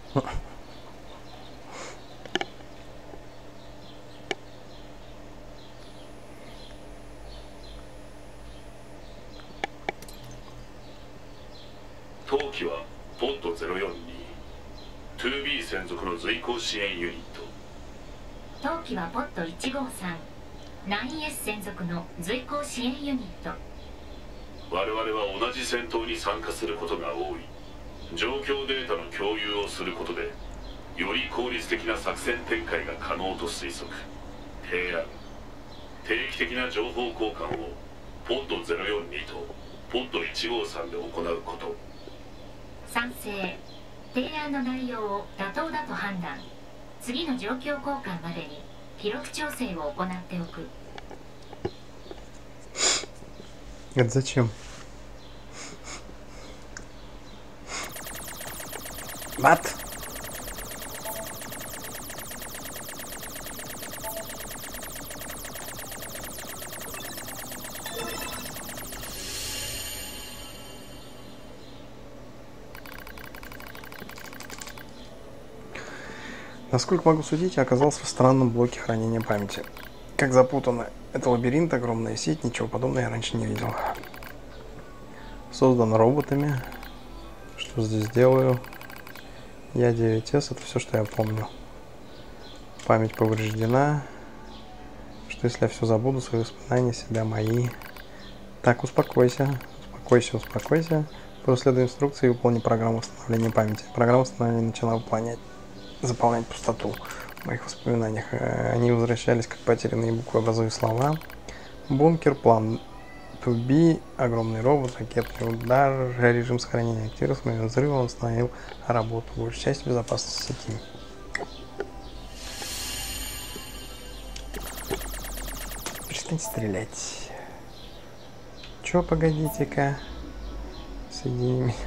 当機はポッド042 2B 専属の随行支援ユニット。 当機はポッド153 9S 専属の随行支援ユニット。 我々は同じ戦闘に参加することが多い。状況データの共有をすることでより効率的な作戦展開が可能と推測。提案、定期的な情報交換をポッド042とポッド153で行うこと。 賛成。提案の内容を妥当だと判断。次の状況交換までに記録調整を行っておく。 Это зачем? What? Насколько могу судить, я оказался в странном блоке хранения памяти. Как запутанно. Это лабиринт, огромная сеть, ничего подобного я раньше не видел. Создан роботами. Что здесь делаю? Я 9S, это все, что я помню. Память повреждена. Что если я все забуду, свои воспоминания, себя, мои. Так, успокойся. Успокойся. Проследуй инструкции и выполни программу восстановления памяти. Программа восстановления начала заполнять пустоту в моих воспоминаниях. Они возвращались как потерянные буквы, образуя слова. Бункер, план 2B, огромный робот, ракетный удар, режим сохранения активировался. В момент взрыва он остановил работу. Большая часть безопасности сети. Перестаньте стрелять. Чё, погодите-ка. Соедини меня.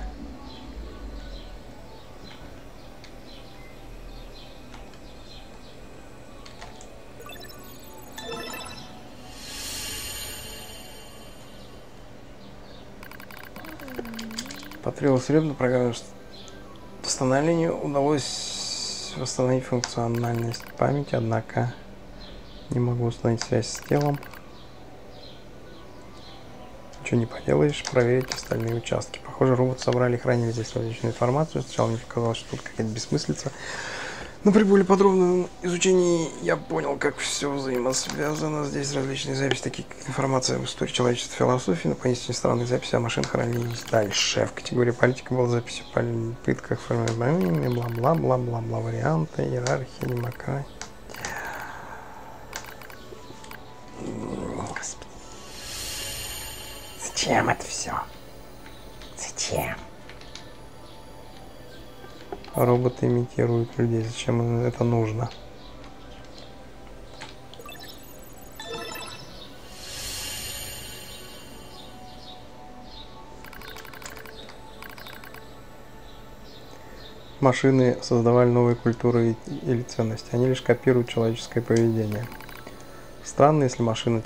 Потребовалось время на программу восстановления. Удалось восстановить функциональность памяти, однако не могу установить связь с телом. Ничего не поделаешь, проверить остальные участки. Похоже, роботы собрали и хранили здесь различную информацию. Сначала мне казалось, что тут какая-то бессмыслица. Но при более подробном изучении я понял, как все взаимосвязано. Здесь различные записи, такие как информация об истории человечества, философии, но поистине странные записи о машинах хранились дальше. В категории политика была запись о пытках, формировании, бла-бла-бла-бла-бла, варианты, иерархия, демократия. Господи. Зачем это все? Зачем? Роботы имитируют людей. Зачем это нужно? Машины создавали новые культуры или ценности. Они лишь копируют человеческое поведение. Странно, если машина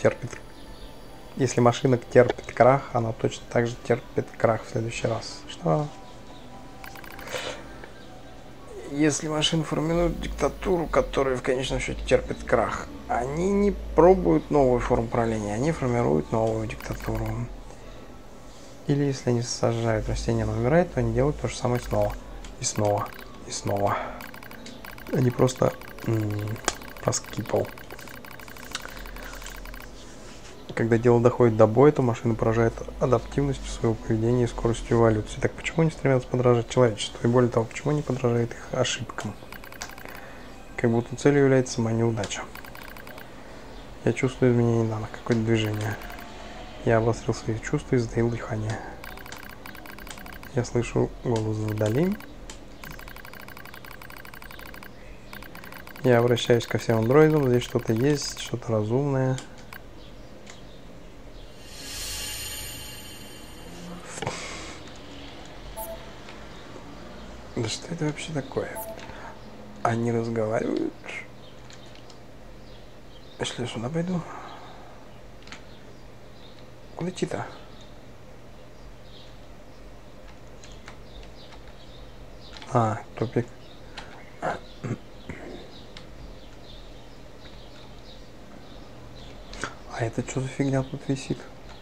терпит крах, она точно так же терпит крах в следующий раз. Что? Если машины формируют диктатуру, которая в конечном счете терпит крах, они не пробуют новую форму правления, они формируют новую диктатуру. Или если они сажают растение, оно умирает, то они делают то же самое снова. И снова. И снова. Они просто проскипал. Когда дело доходит до боя, то машина поражает адаптивностью своего поведения и скоростью эволюции. Так почему они стремятся подражать человечеству? И более того, почему они подражают их ошибкам? Как будто целью является сама неудача. Я чувствую изменение данных, какое-то движение. Я обострил свои чувства и затаил дыхание. Я слышу голос вдали. Я обращаюсь ко всем андроидам. Здесь что-то есть, что-то разумное. Да что это вообще такое? Они разговаривают? Если я сюда пойду? Куда идти-то? А, тупик. А это что за фигня тут висит?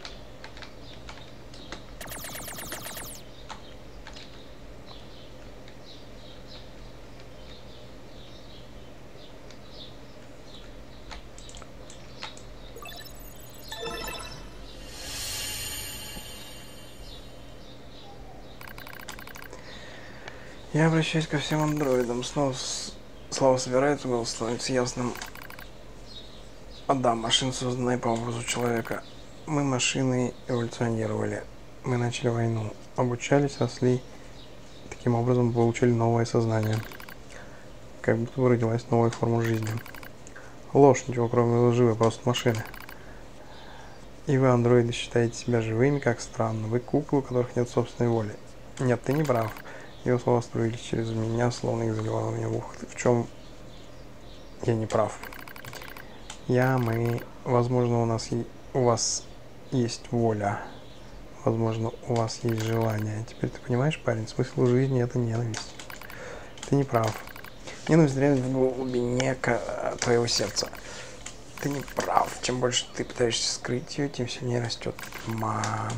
Я обращаюсь ко всем андроидам. Снова слова собираются, голос становится ясным. Да, машины, созданные по образу человека. Мы машины эволюционировали. Мы начали войну. Обучались, росли. Таким образом получили новое сознание. Как будто бы родилась новая форма жизни. Ложь, ничего кроме лжи, вы просто машины. И вы, андроиды, считаете себя живыми, как странно. Вы куклы, у которых нет собственной воли. Нет, ты не прав. Его слова струились через меня, словно их заливало мне в ухо. В чем я не прав? Мы... Возможно, у вас есть воля. Возможно, у вас есть желание. Теперь ты понимаешь, парень, смысл жизни — это ненависть. Ты не прав. Ненависть дремлет в глубине твоего сердца. Ты не прав. Чем больше ты пытаешься скрыть ее, тем сильнее растет тьма.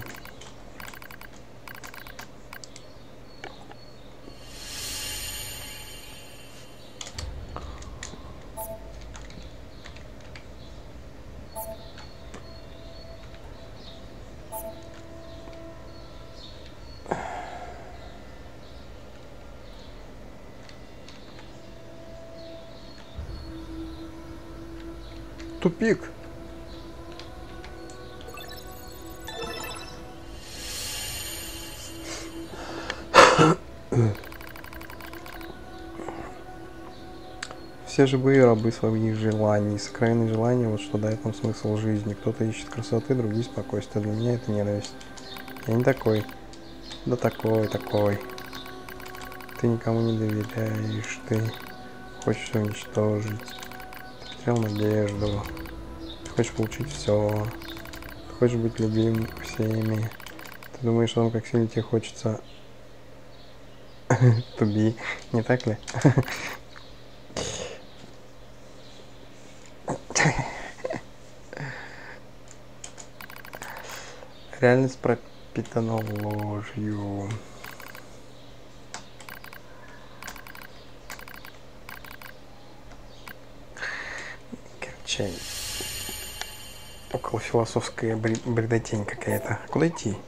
Тупик. Все живые рабы своих желаний. Сокровенные желания — вот что дает нам смысл жизни. Кто-то ищет красоты, другие — спокойствие. Для меня это ненависть. Я не такой. Да такой. Ты никому не доверяешь. Ты хочешь уничтожить. Ты потерял надежду. Ты хочешь получить все. Ты хочешь быть любимым всеми. Ты думаешь о том, как сильно тебе хочется to be, не так ли? Реальность пропитана ложью. Короче, около философская бредотень какая-то. Куда идти?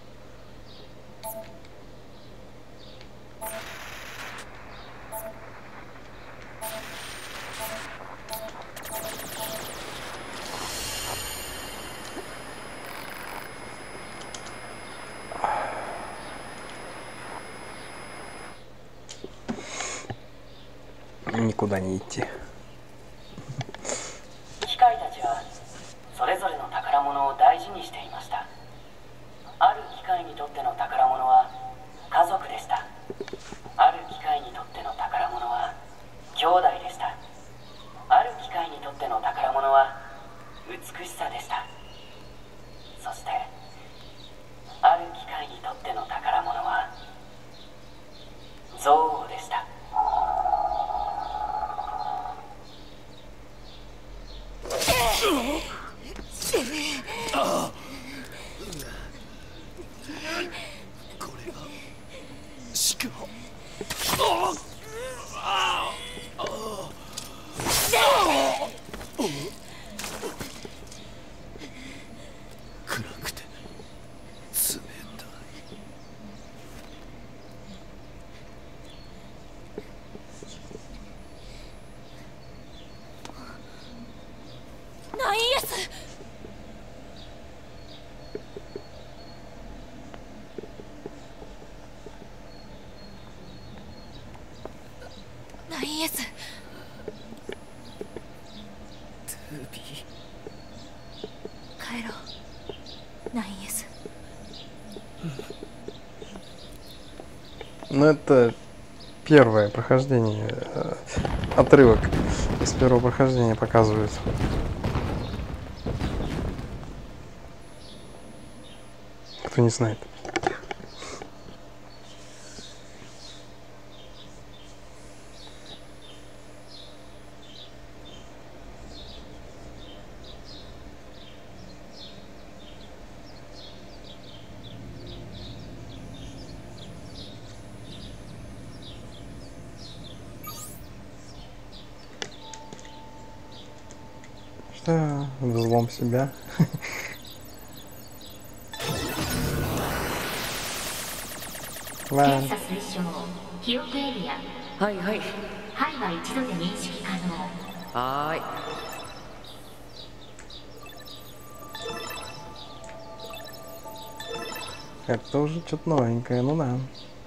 Никуда не идти. 機械たちはそれぞれの宝物を大事にしていました。ある機械にとっての宝物は家族でした。ある機械にとっての宝物は兄弟でした。ある機械にとっての宝物は美しさでした。そしてある機械にとっての宝物は憎悪でした。 これがしかも暗くて冷たい。 なんやろ 9S。 Ну, это первое прохождение, отрывок из первого прохождения показывает. Кто не знает. Что? Взлом себя. 検査推奨記憶エリア。 はいはい。 範囲は一度で認識可能。 はーい。 Это уже что-то новенькое, ну да.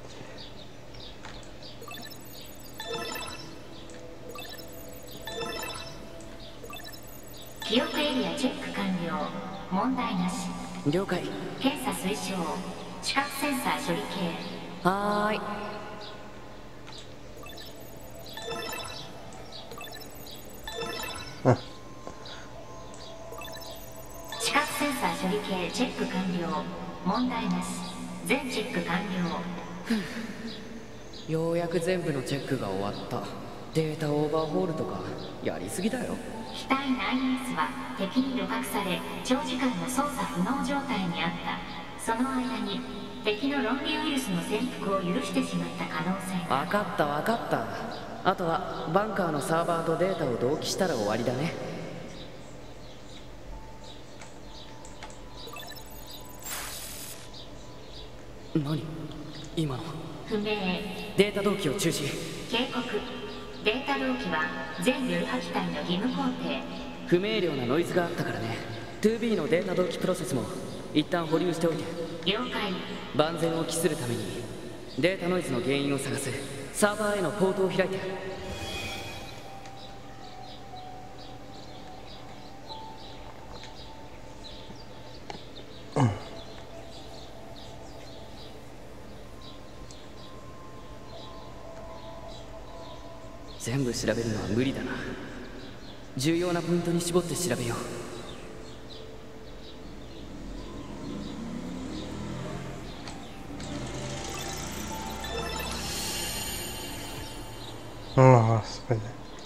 Hi. 視覚センサー処理系チェック完了。問題なし。全チェック完了。 ようやく全部のチェックが終わった。データオーバーホールとかやりすぎだよ。 機体 9S は敵に旅客され長時間の操作不能状態にあった。その間に敵の論理ウイルスの潜伏を許してしまった可能性が。 分かった分かった。あとはバンカーのサーバーとデータを同期したら終わりだね。何今の。 不明。 データ同期を中止。 警告。データ同期は全ヨルハ機体の義務工程。 不明瞭なノイズがあったからね。 2B のデータ同期プロセスも一旦保留しておいて。 了解。 万全を期するためにデータノイズの原因を探すサーバーへのポートを開いて。全部調べるのは無理だな。重要なポイントに絞って調べよう。Господи.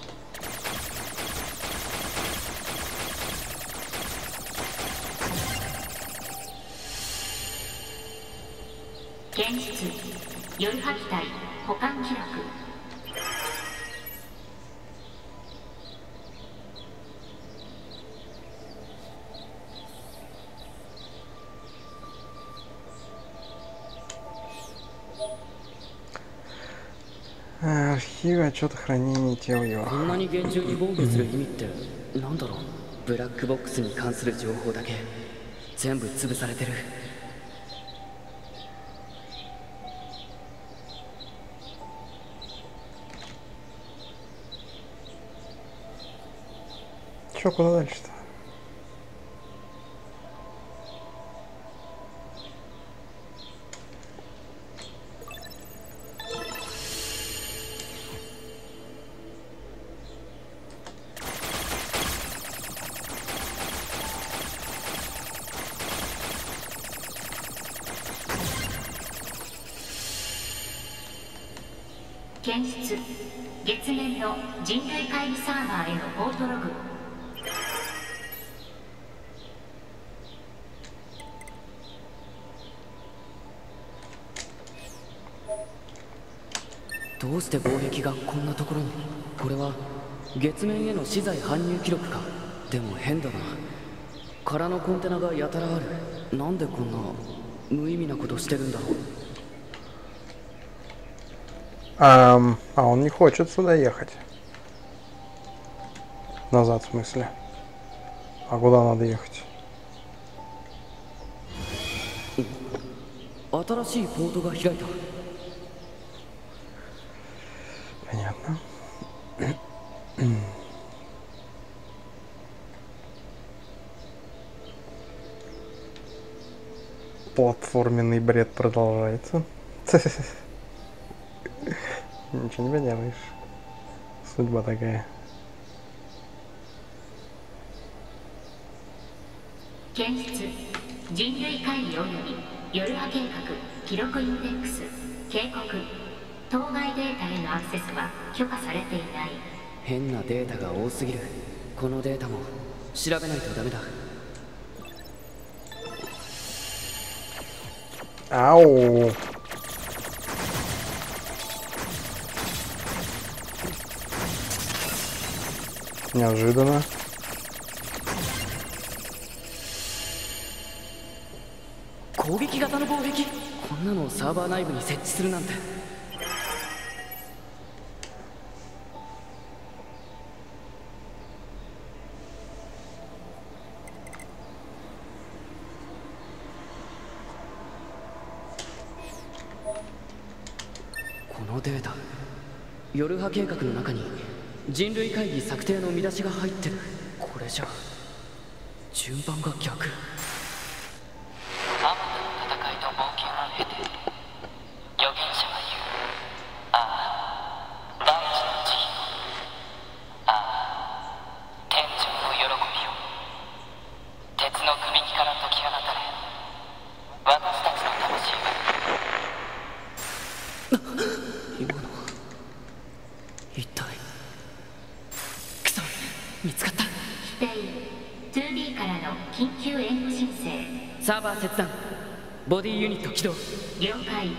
検出。ヨルハ機体保管記録。 Архивы, отчет о хранении тел его. こんなに厳重に防御する意味ってなんだろう。ブラックボックスに関する情報だけ全部潰されてる。 Чё, куда дальше-то? 検出。月面の人類会議サーバーへのポートログ。 どうして貿易がこんなところに。これは月面への資材搬入記録か。でも変だな。空のコンテナがやたらある。なんでこんな無意味なことしてるんだろう。 А он не хочет сюда ехать. Назад, в смысле. А куда надо ехать? 新しいポートが開いた。 Понятно. Платформенный бред продолжается. Ничего не поделаешь. Судьба такая. 検出人類会議および夜波計画記録インデックス警告当該データへのアクセスは許可されていない。 変なデータが多すぎる。このデータも調べないとダメだ。 Ау! Неожиданно. 攻撃型の防壁。こんなのをサーバー内部に設置するなんて。このデータ、夜波計画の中に人類会議策定の見出しが入ってる。これじゃ順番が逆。 あまたの戦いと冒険を経て預言者は言う。ああ、大地の慈悲。ああ、天上の喜びを。鉄のくびきから解き放たれ、私たちの魂が今のは一体。クソ、見つかった。 否定 2B からの緊急援護申請。 サーバー切断、ボディユニット起動。 了解。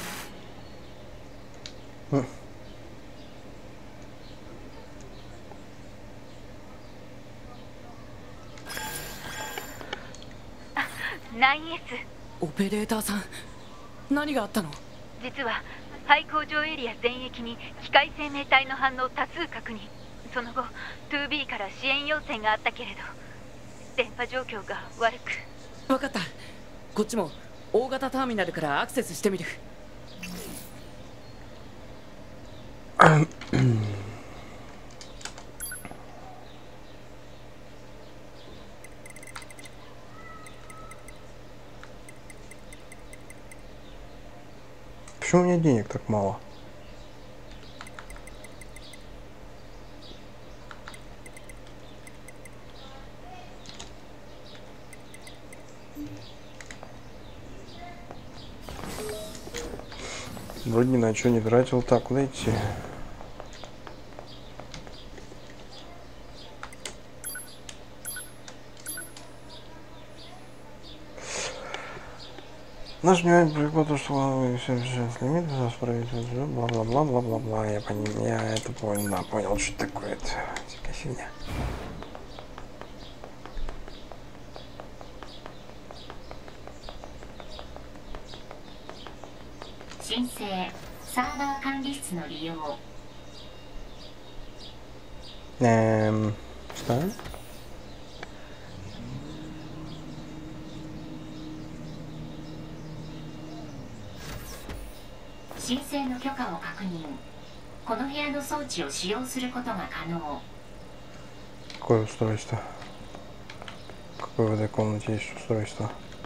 9S。 オペレーターさん、何があったの？ 実は廃工場エリア全域に機械生命体の反応多数確認。その後 2B から支援要請があったけれど電波状況が悪く。 分かった。こっちも大型ターミナルからアクセスしてみる。 Почему у меня денег так мало? Вроде ни на что не тратил. Так, куда идти? Наш внимание привлекло то, что все лимит справить, бла-бла-бла-бла-бла-бла. Я это понял, да, понял, что такое это. Такая фигня. Что? 申請の許可を確認。この部屋の装置を使用することが可能。 Какое устройство? Какое в этой комнате есть устройство?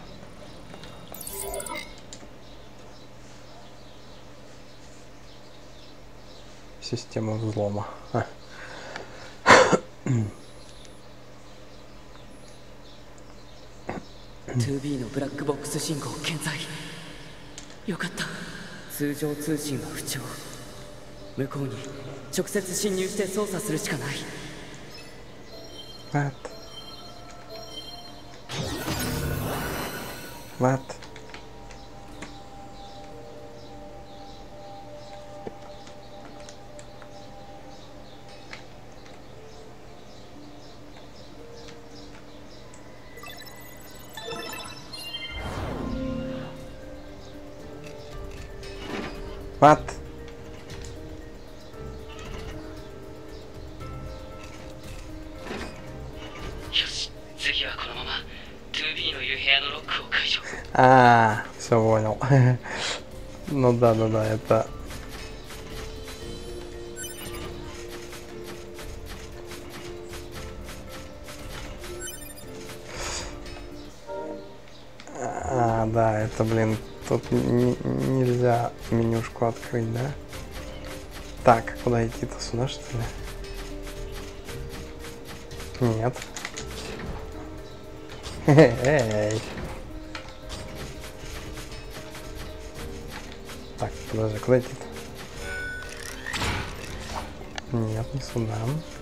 Система взлома. 2B のブラックボックス信号健在。よかった。通常通信は不調。向こうに直接侵入して操作するしかない。 What? What? よし、次はこのまま 2B のいる部屋のロックを解除。 А, все понял. Ну да, это. да, это, блин, тут нельзя менюшку открыть, да? Так, куда идти-то? Сюда, что ли? Нет. Эй. Так, подожди, куда идти-то? Нет, не сюда.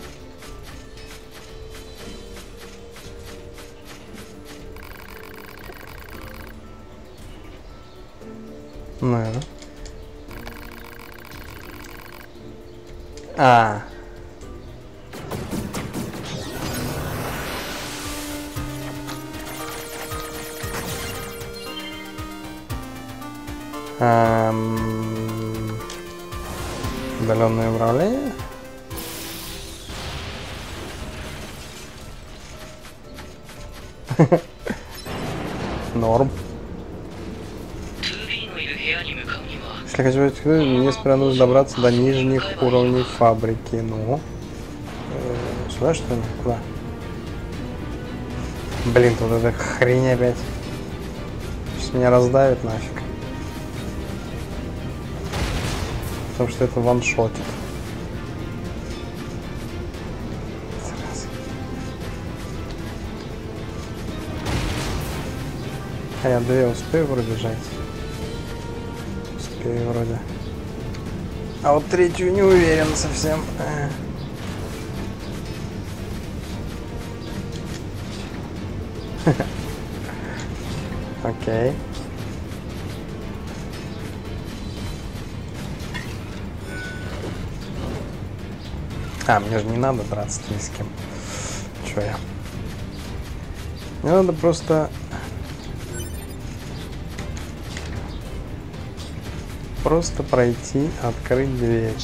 Ну. А. Удаленное управление. Норм. Если хочу, мне сперва нужно добраться до нижних уровней фабрики. Ну. Сюда, что ли? Куда? Блин, тут эта хрень опять. Сейчас меня раздавит нафиг. Потому что это ваншотит. А я две успею вроде жать. Успею вроде. А вот третью не уверен совсем. Окей. А, мне же не надо драться ни с кем. Чё я? Мне надо просто... Просто пройти, открыть дверь.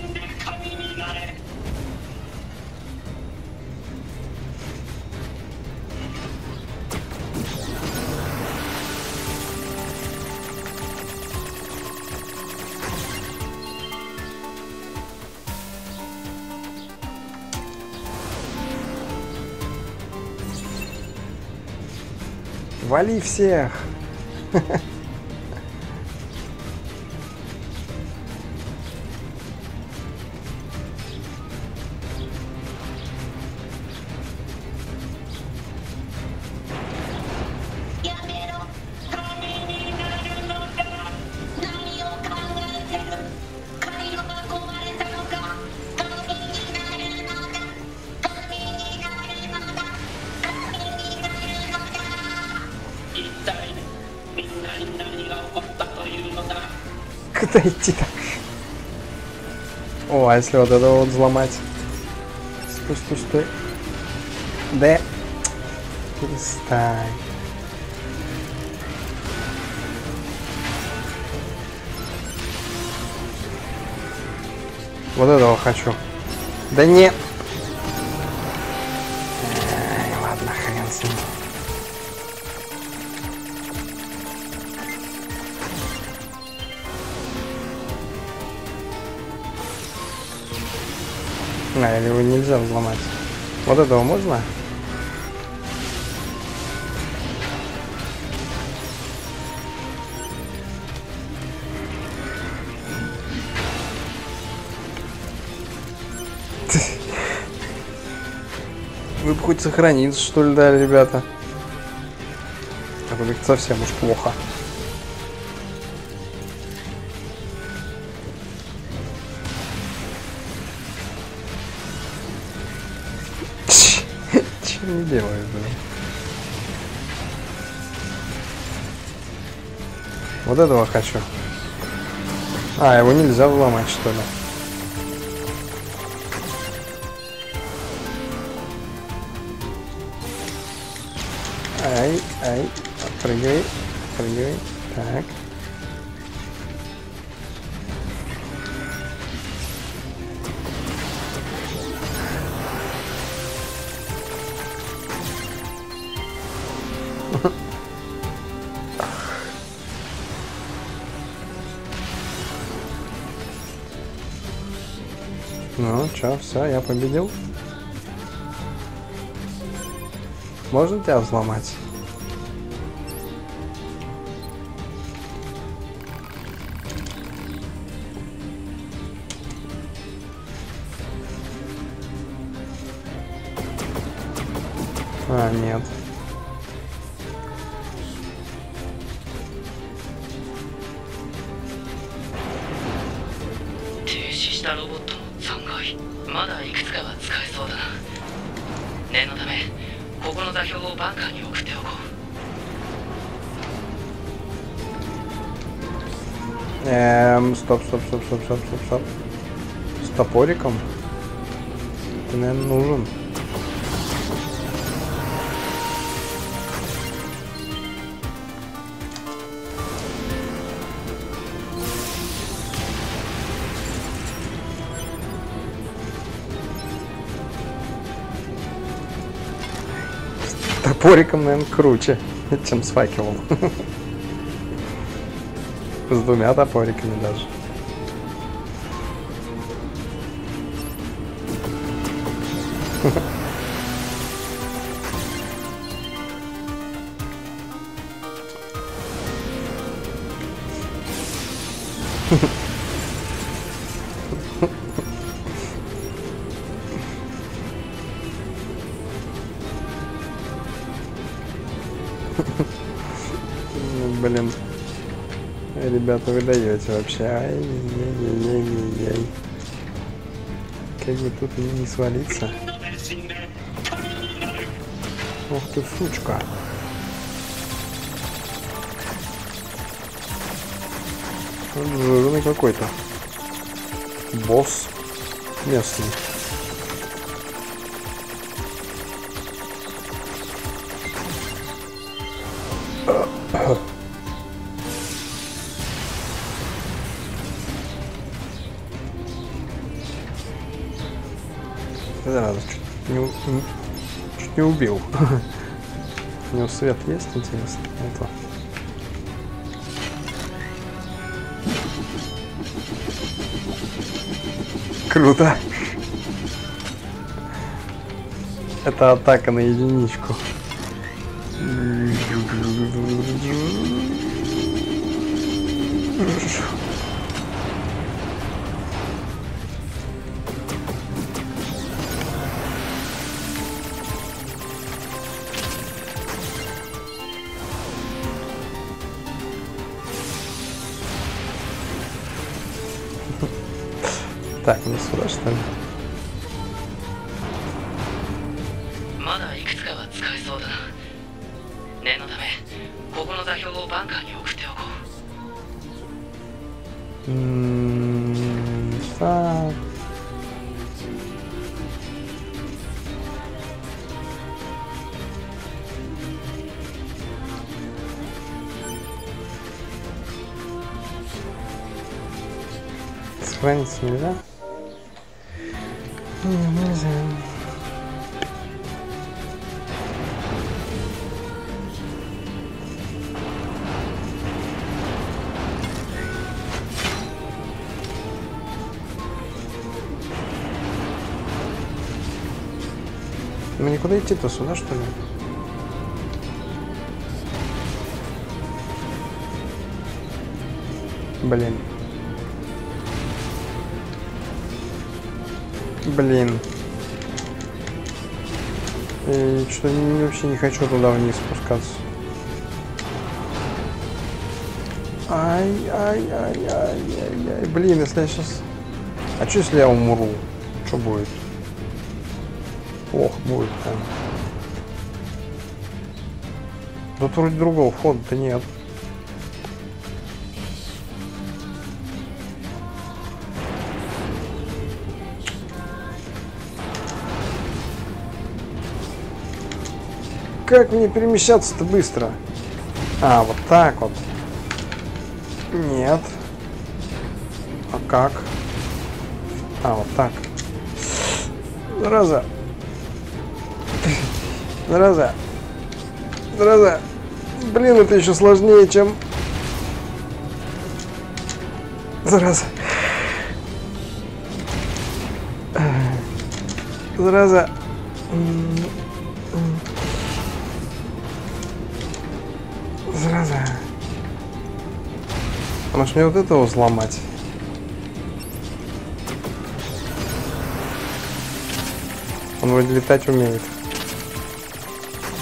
Вали всех! Куда идти-то? О, а если вот это вот взломать? Стой, стой, стой. Да. Перестань. Вот этого хочу. Да не. Ай, ладно, хрен с ним. А, или его нельзя взломать. Вот этого можно? Вы бы хоть сохраниться, что ли, дали, ребята? А то ведь совсем уж плохо. Чего не делаешь, блин? Вот этого хочу. А, его нельзя взломать, что ли? Ай, ай, прыгай, прыгай, так. Ну, чё, все, я победил. Можно тебя взломать? А, нет. Стоп. С топориком? Ты, наверное, нужен. С топориком, наверное, круче, чем с факелом. С двумя топориками даже. Блин. Ребята, вы даете вообще. Ай-яй-яй-яй-яй. Как бы тут не свалиться. Ох ты, сучка. Он жирный какой-то. Босс местный. Зараза, чуть не убил. У него свет есть, интересно? Это. Круто. Это атака на единичку. Так, мне сюда, что ли? Так. Сохраниться нельзя? Нельзя. Мне куда идти-то? Сюда, что ли? Блин. Блин. И что вообще не хочу туда вниз спускаться. Ай. Блин, если я сейчас... А что если я умру? Что будет? Ох, будет там. Тут вроде другого входа-то нет. Как мне перемещаться-то быстро? А, вот так вот. Нет. А как? А, вот так. Зараза. Зараза. Блин, это еще сложнее, чем... Зараза. Зараза. Зараза. Может мне вот этого взломать? Он вроде летать умеет.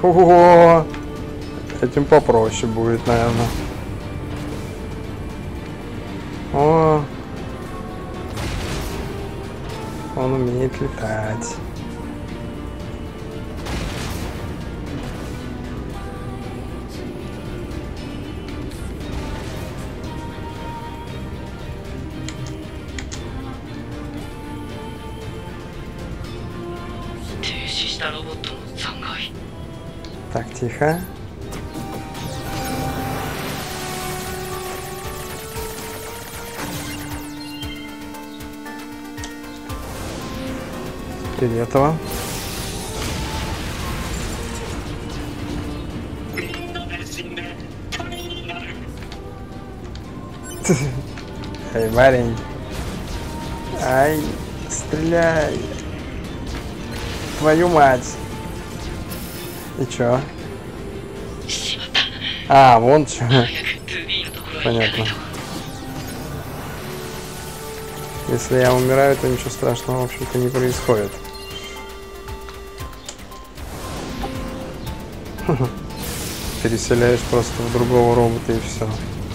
О, этим попроще будет, наверное. О, он умеет летать. Так, тихо. Фиолетово. Эй, парень. Ай, стреляй. Твою мать. И чё? А, вон чё. Понятно. Если я умираю, то ничего страшного, в общем-то, не происходит. Переселяешь просто в другого робота и все.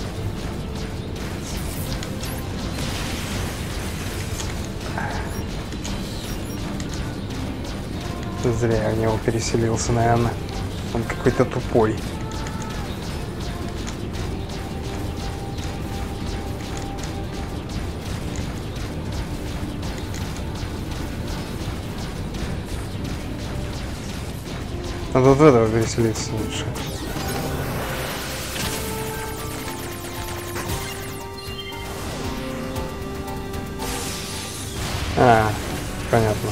Зря я в него переселился, наверное. Он какой-то тупой. Надо вот этого переселиться лучше. А, понятно.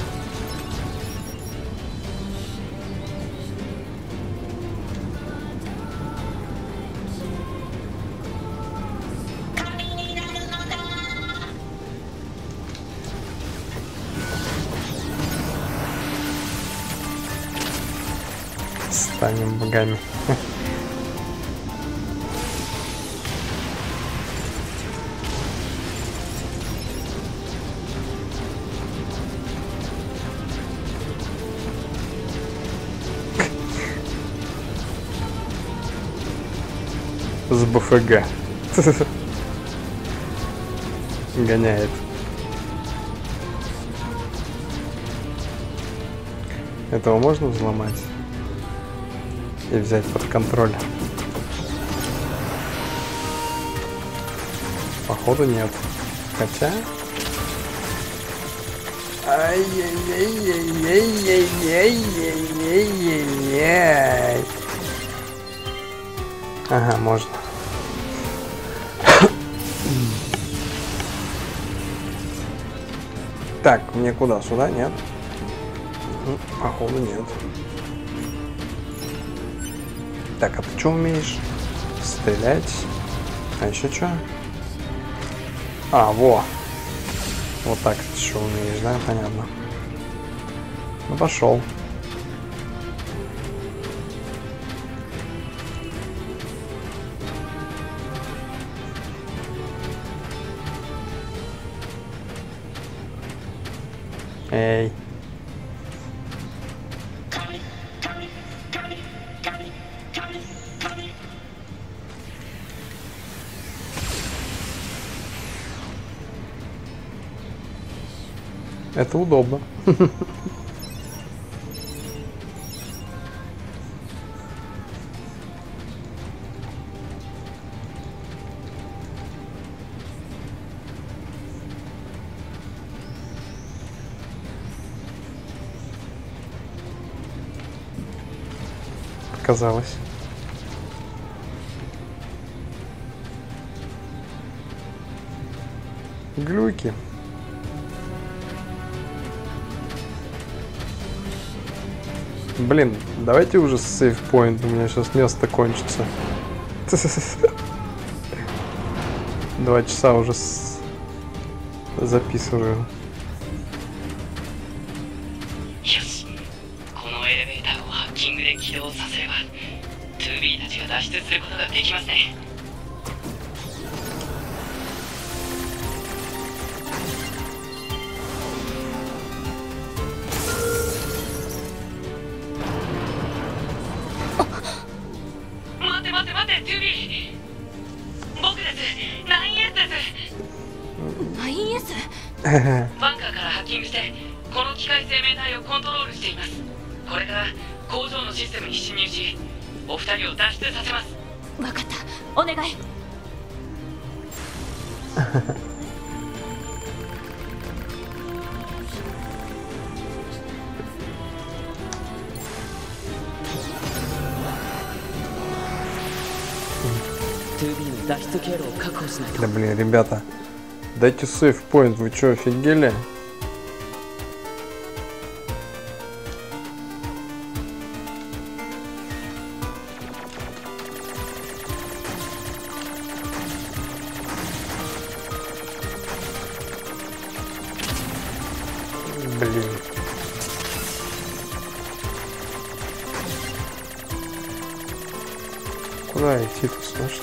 Станем богами. С БФГ. Гоняет. Этого можно взломать? И взять под контроль? Походу нет. Хотя... Ай-яй-яй-яй-яй-яй-яй-яй-яй-яй. Ага, можно. Так, мне куда? Сюда? Нет? Походу нет. Так, а ты что умеешь? Стрелять. А еще что? А, во. Вот так ты что умеешь, да? Понятно. Ну, пошел. Эй. Это удобно. Казалось. Глюки. Блин, давайте уже сейфпоинт, у меня сейчас место кончится. 2 часа уже записываю. バンカーからハッキングしてこの機械生命体をコントロールしています。これから工場のシステムに侵入しお二人を脱出させます。 分かった、お願い。 2B の脱出経路を確保しないと。 Да блин, ребята, дайте сейф-поинт, вы чё, офигели? Блин. Куда идти-то, слышишь?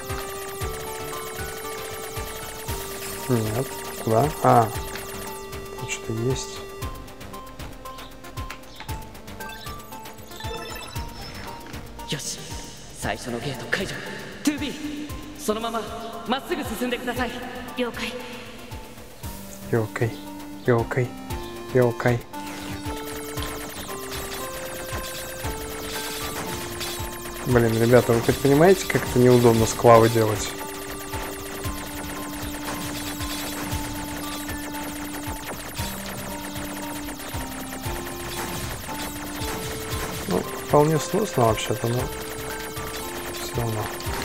Нет. Куда? А. Тут что-то есть. Ёши. 最初のゲート解除。2B そのまままっすぐ進んでください。 了解。 了解。了解。了解。Блин, ребята, вы хоть понимаете, как это неудобно склавы делать? Ну, вполне сносно вообще-то, но все равно.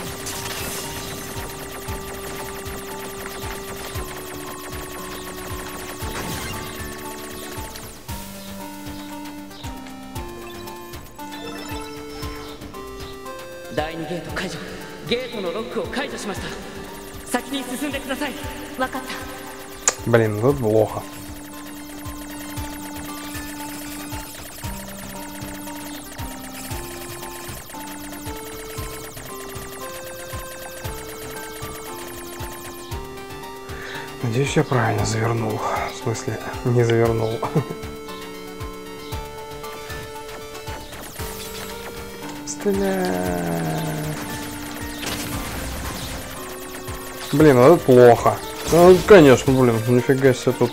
第2ゲート解除。ゲートのロックを解除しました。先に進んでください。 分かった。 Блин, вот плохо. Надеюсь, я правильно завернул. В смысле, не завернул. Стреляй. Блин, это плохо. Ну, конечно, блин, нифига себе тут.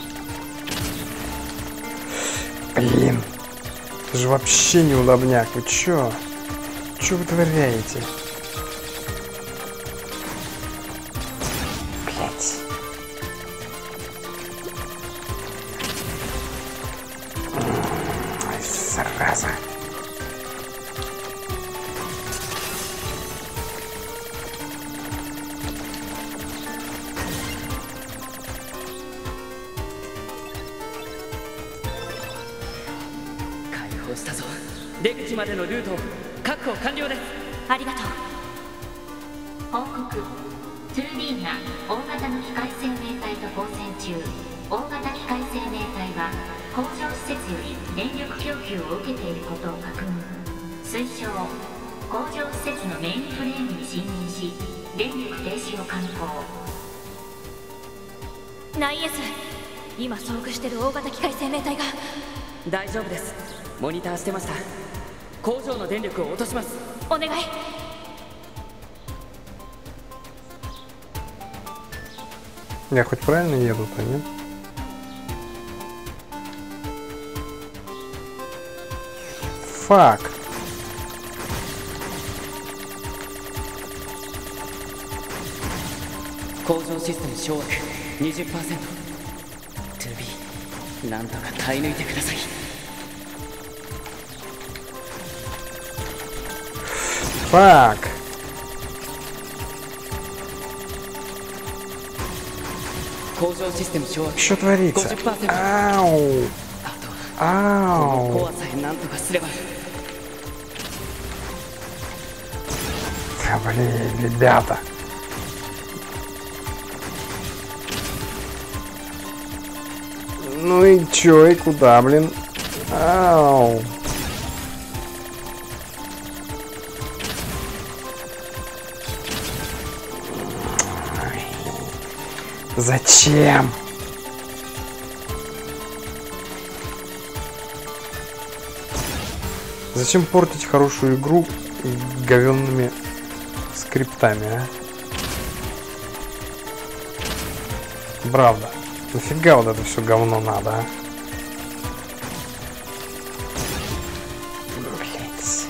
Блин. Это же вообще неудобняк. Вы чё? Чё вы творяете? Блять. Ай, зараза. 出口までのルート確保完了です。 ありがとう。 報告 2B が大型の機械生命体と交戦中。大型機械生命体は工場施設より電力供給を受けていることを確認。推奨工場施設のメインフレームに侵入し電力停止を敢行。 ナイエス、今遭遇してる大型機械生命体が。 大丈夫です。モニターしてました。工場の電力を落とします。 お願い。 Я хоть правильно еду-то, нет? Фак. 工場システム掌握 20%。2B、なんとか耐え抜いてください。 Фак. Что творится? Ау. Ау. Да, блин, ребята. Ну и чё, и куда, блин? Ау. Зачем? Зачем портить хорошую игру говёнными скриптами, а? Правда. Нафига вот это все говно надо, а? Блять.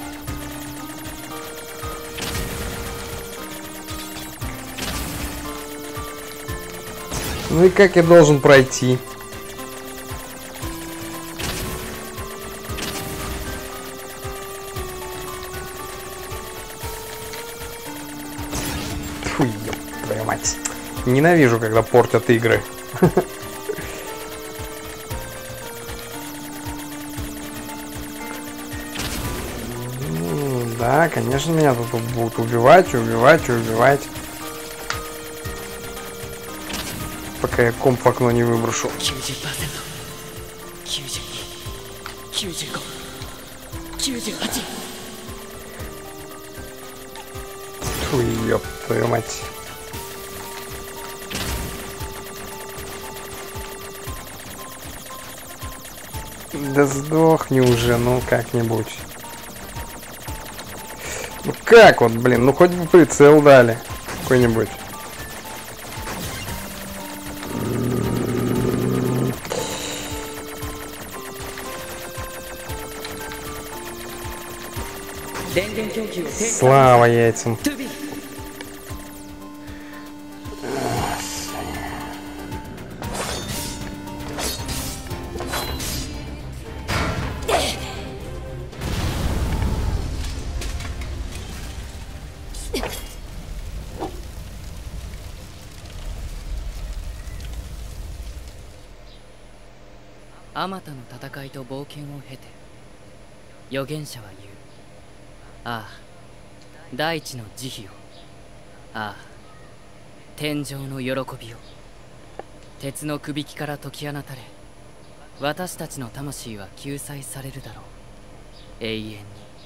Ну и как я должен пройти? Фу, ёб твою мать. Ненавижу, когда портят игры. Да, конечно, меня тут будут убивать. Пока я комп в окно не выброшу. 90%、92%、95%、98%。 Фу, ёб твою мать. Да сдохни уже, ну как-нибудь. Ну как вот, блин, ну хоть бы прицел дали какой-нибудь. Слава яйцам. あまたの戦いと冒険を経て預言者は言う。ああ、大地の慈悲を。ああ、天上の喜びを。鉄のくびきから解き放たれ、私たちの魂は救済されるだろう。永遠に、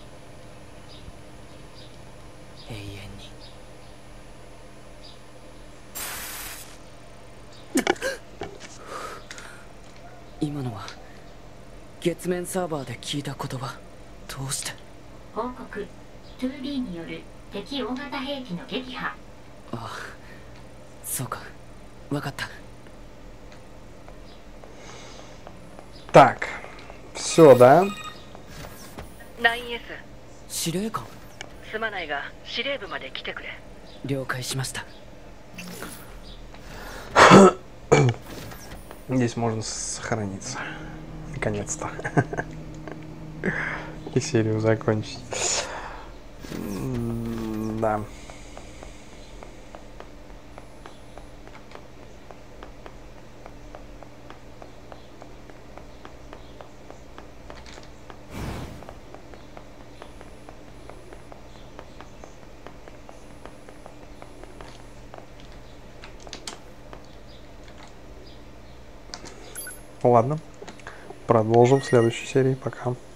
永遠に。今のは月面サーバーで聞いた言葉。どうして？ 報告 2B による敵大型兵器の撃破。 ああ、そうか、分かった。 Так, все, да? 9S 司令官。 すまないが司令部まで来てくれ。 了解しました。 Здесь можно сохраниться. Наконец-то. И серию закончить. Да. Ладно, продолжим в следующей серии. Пока.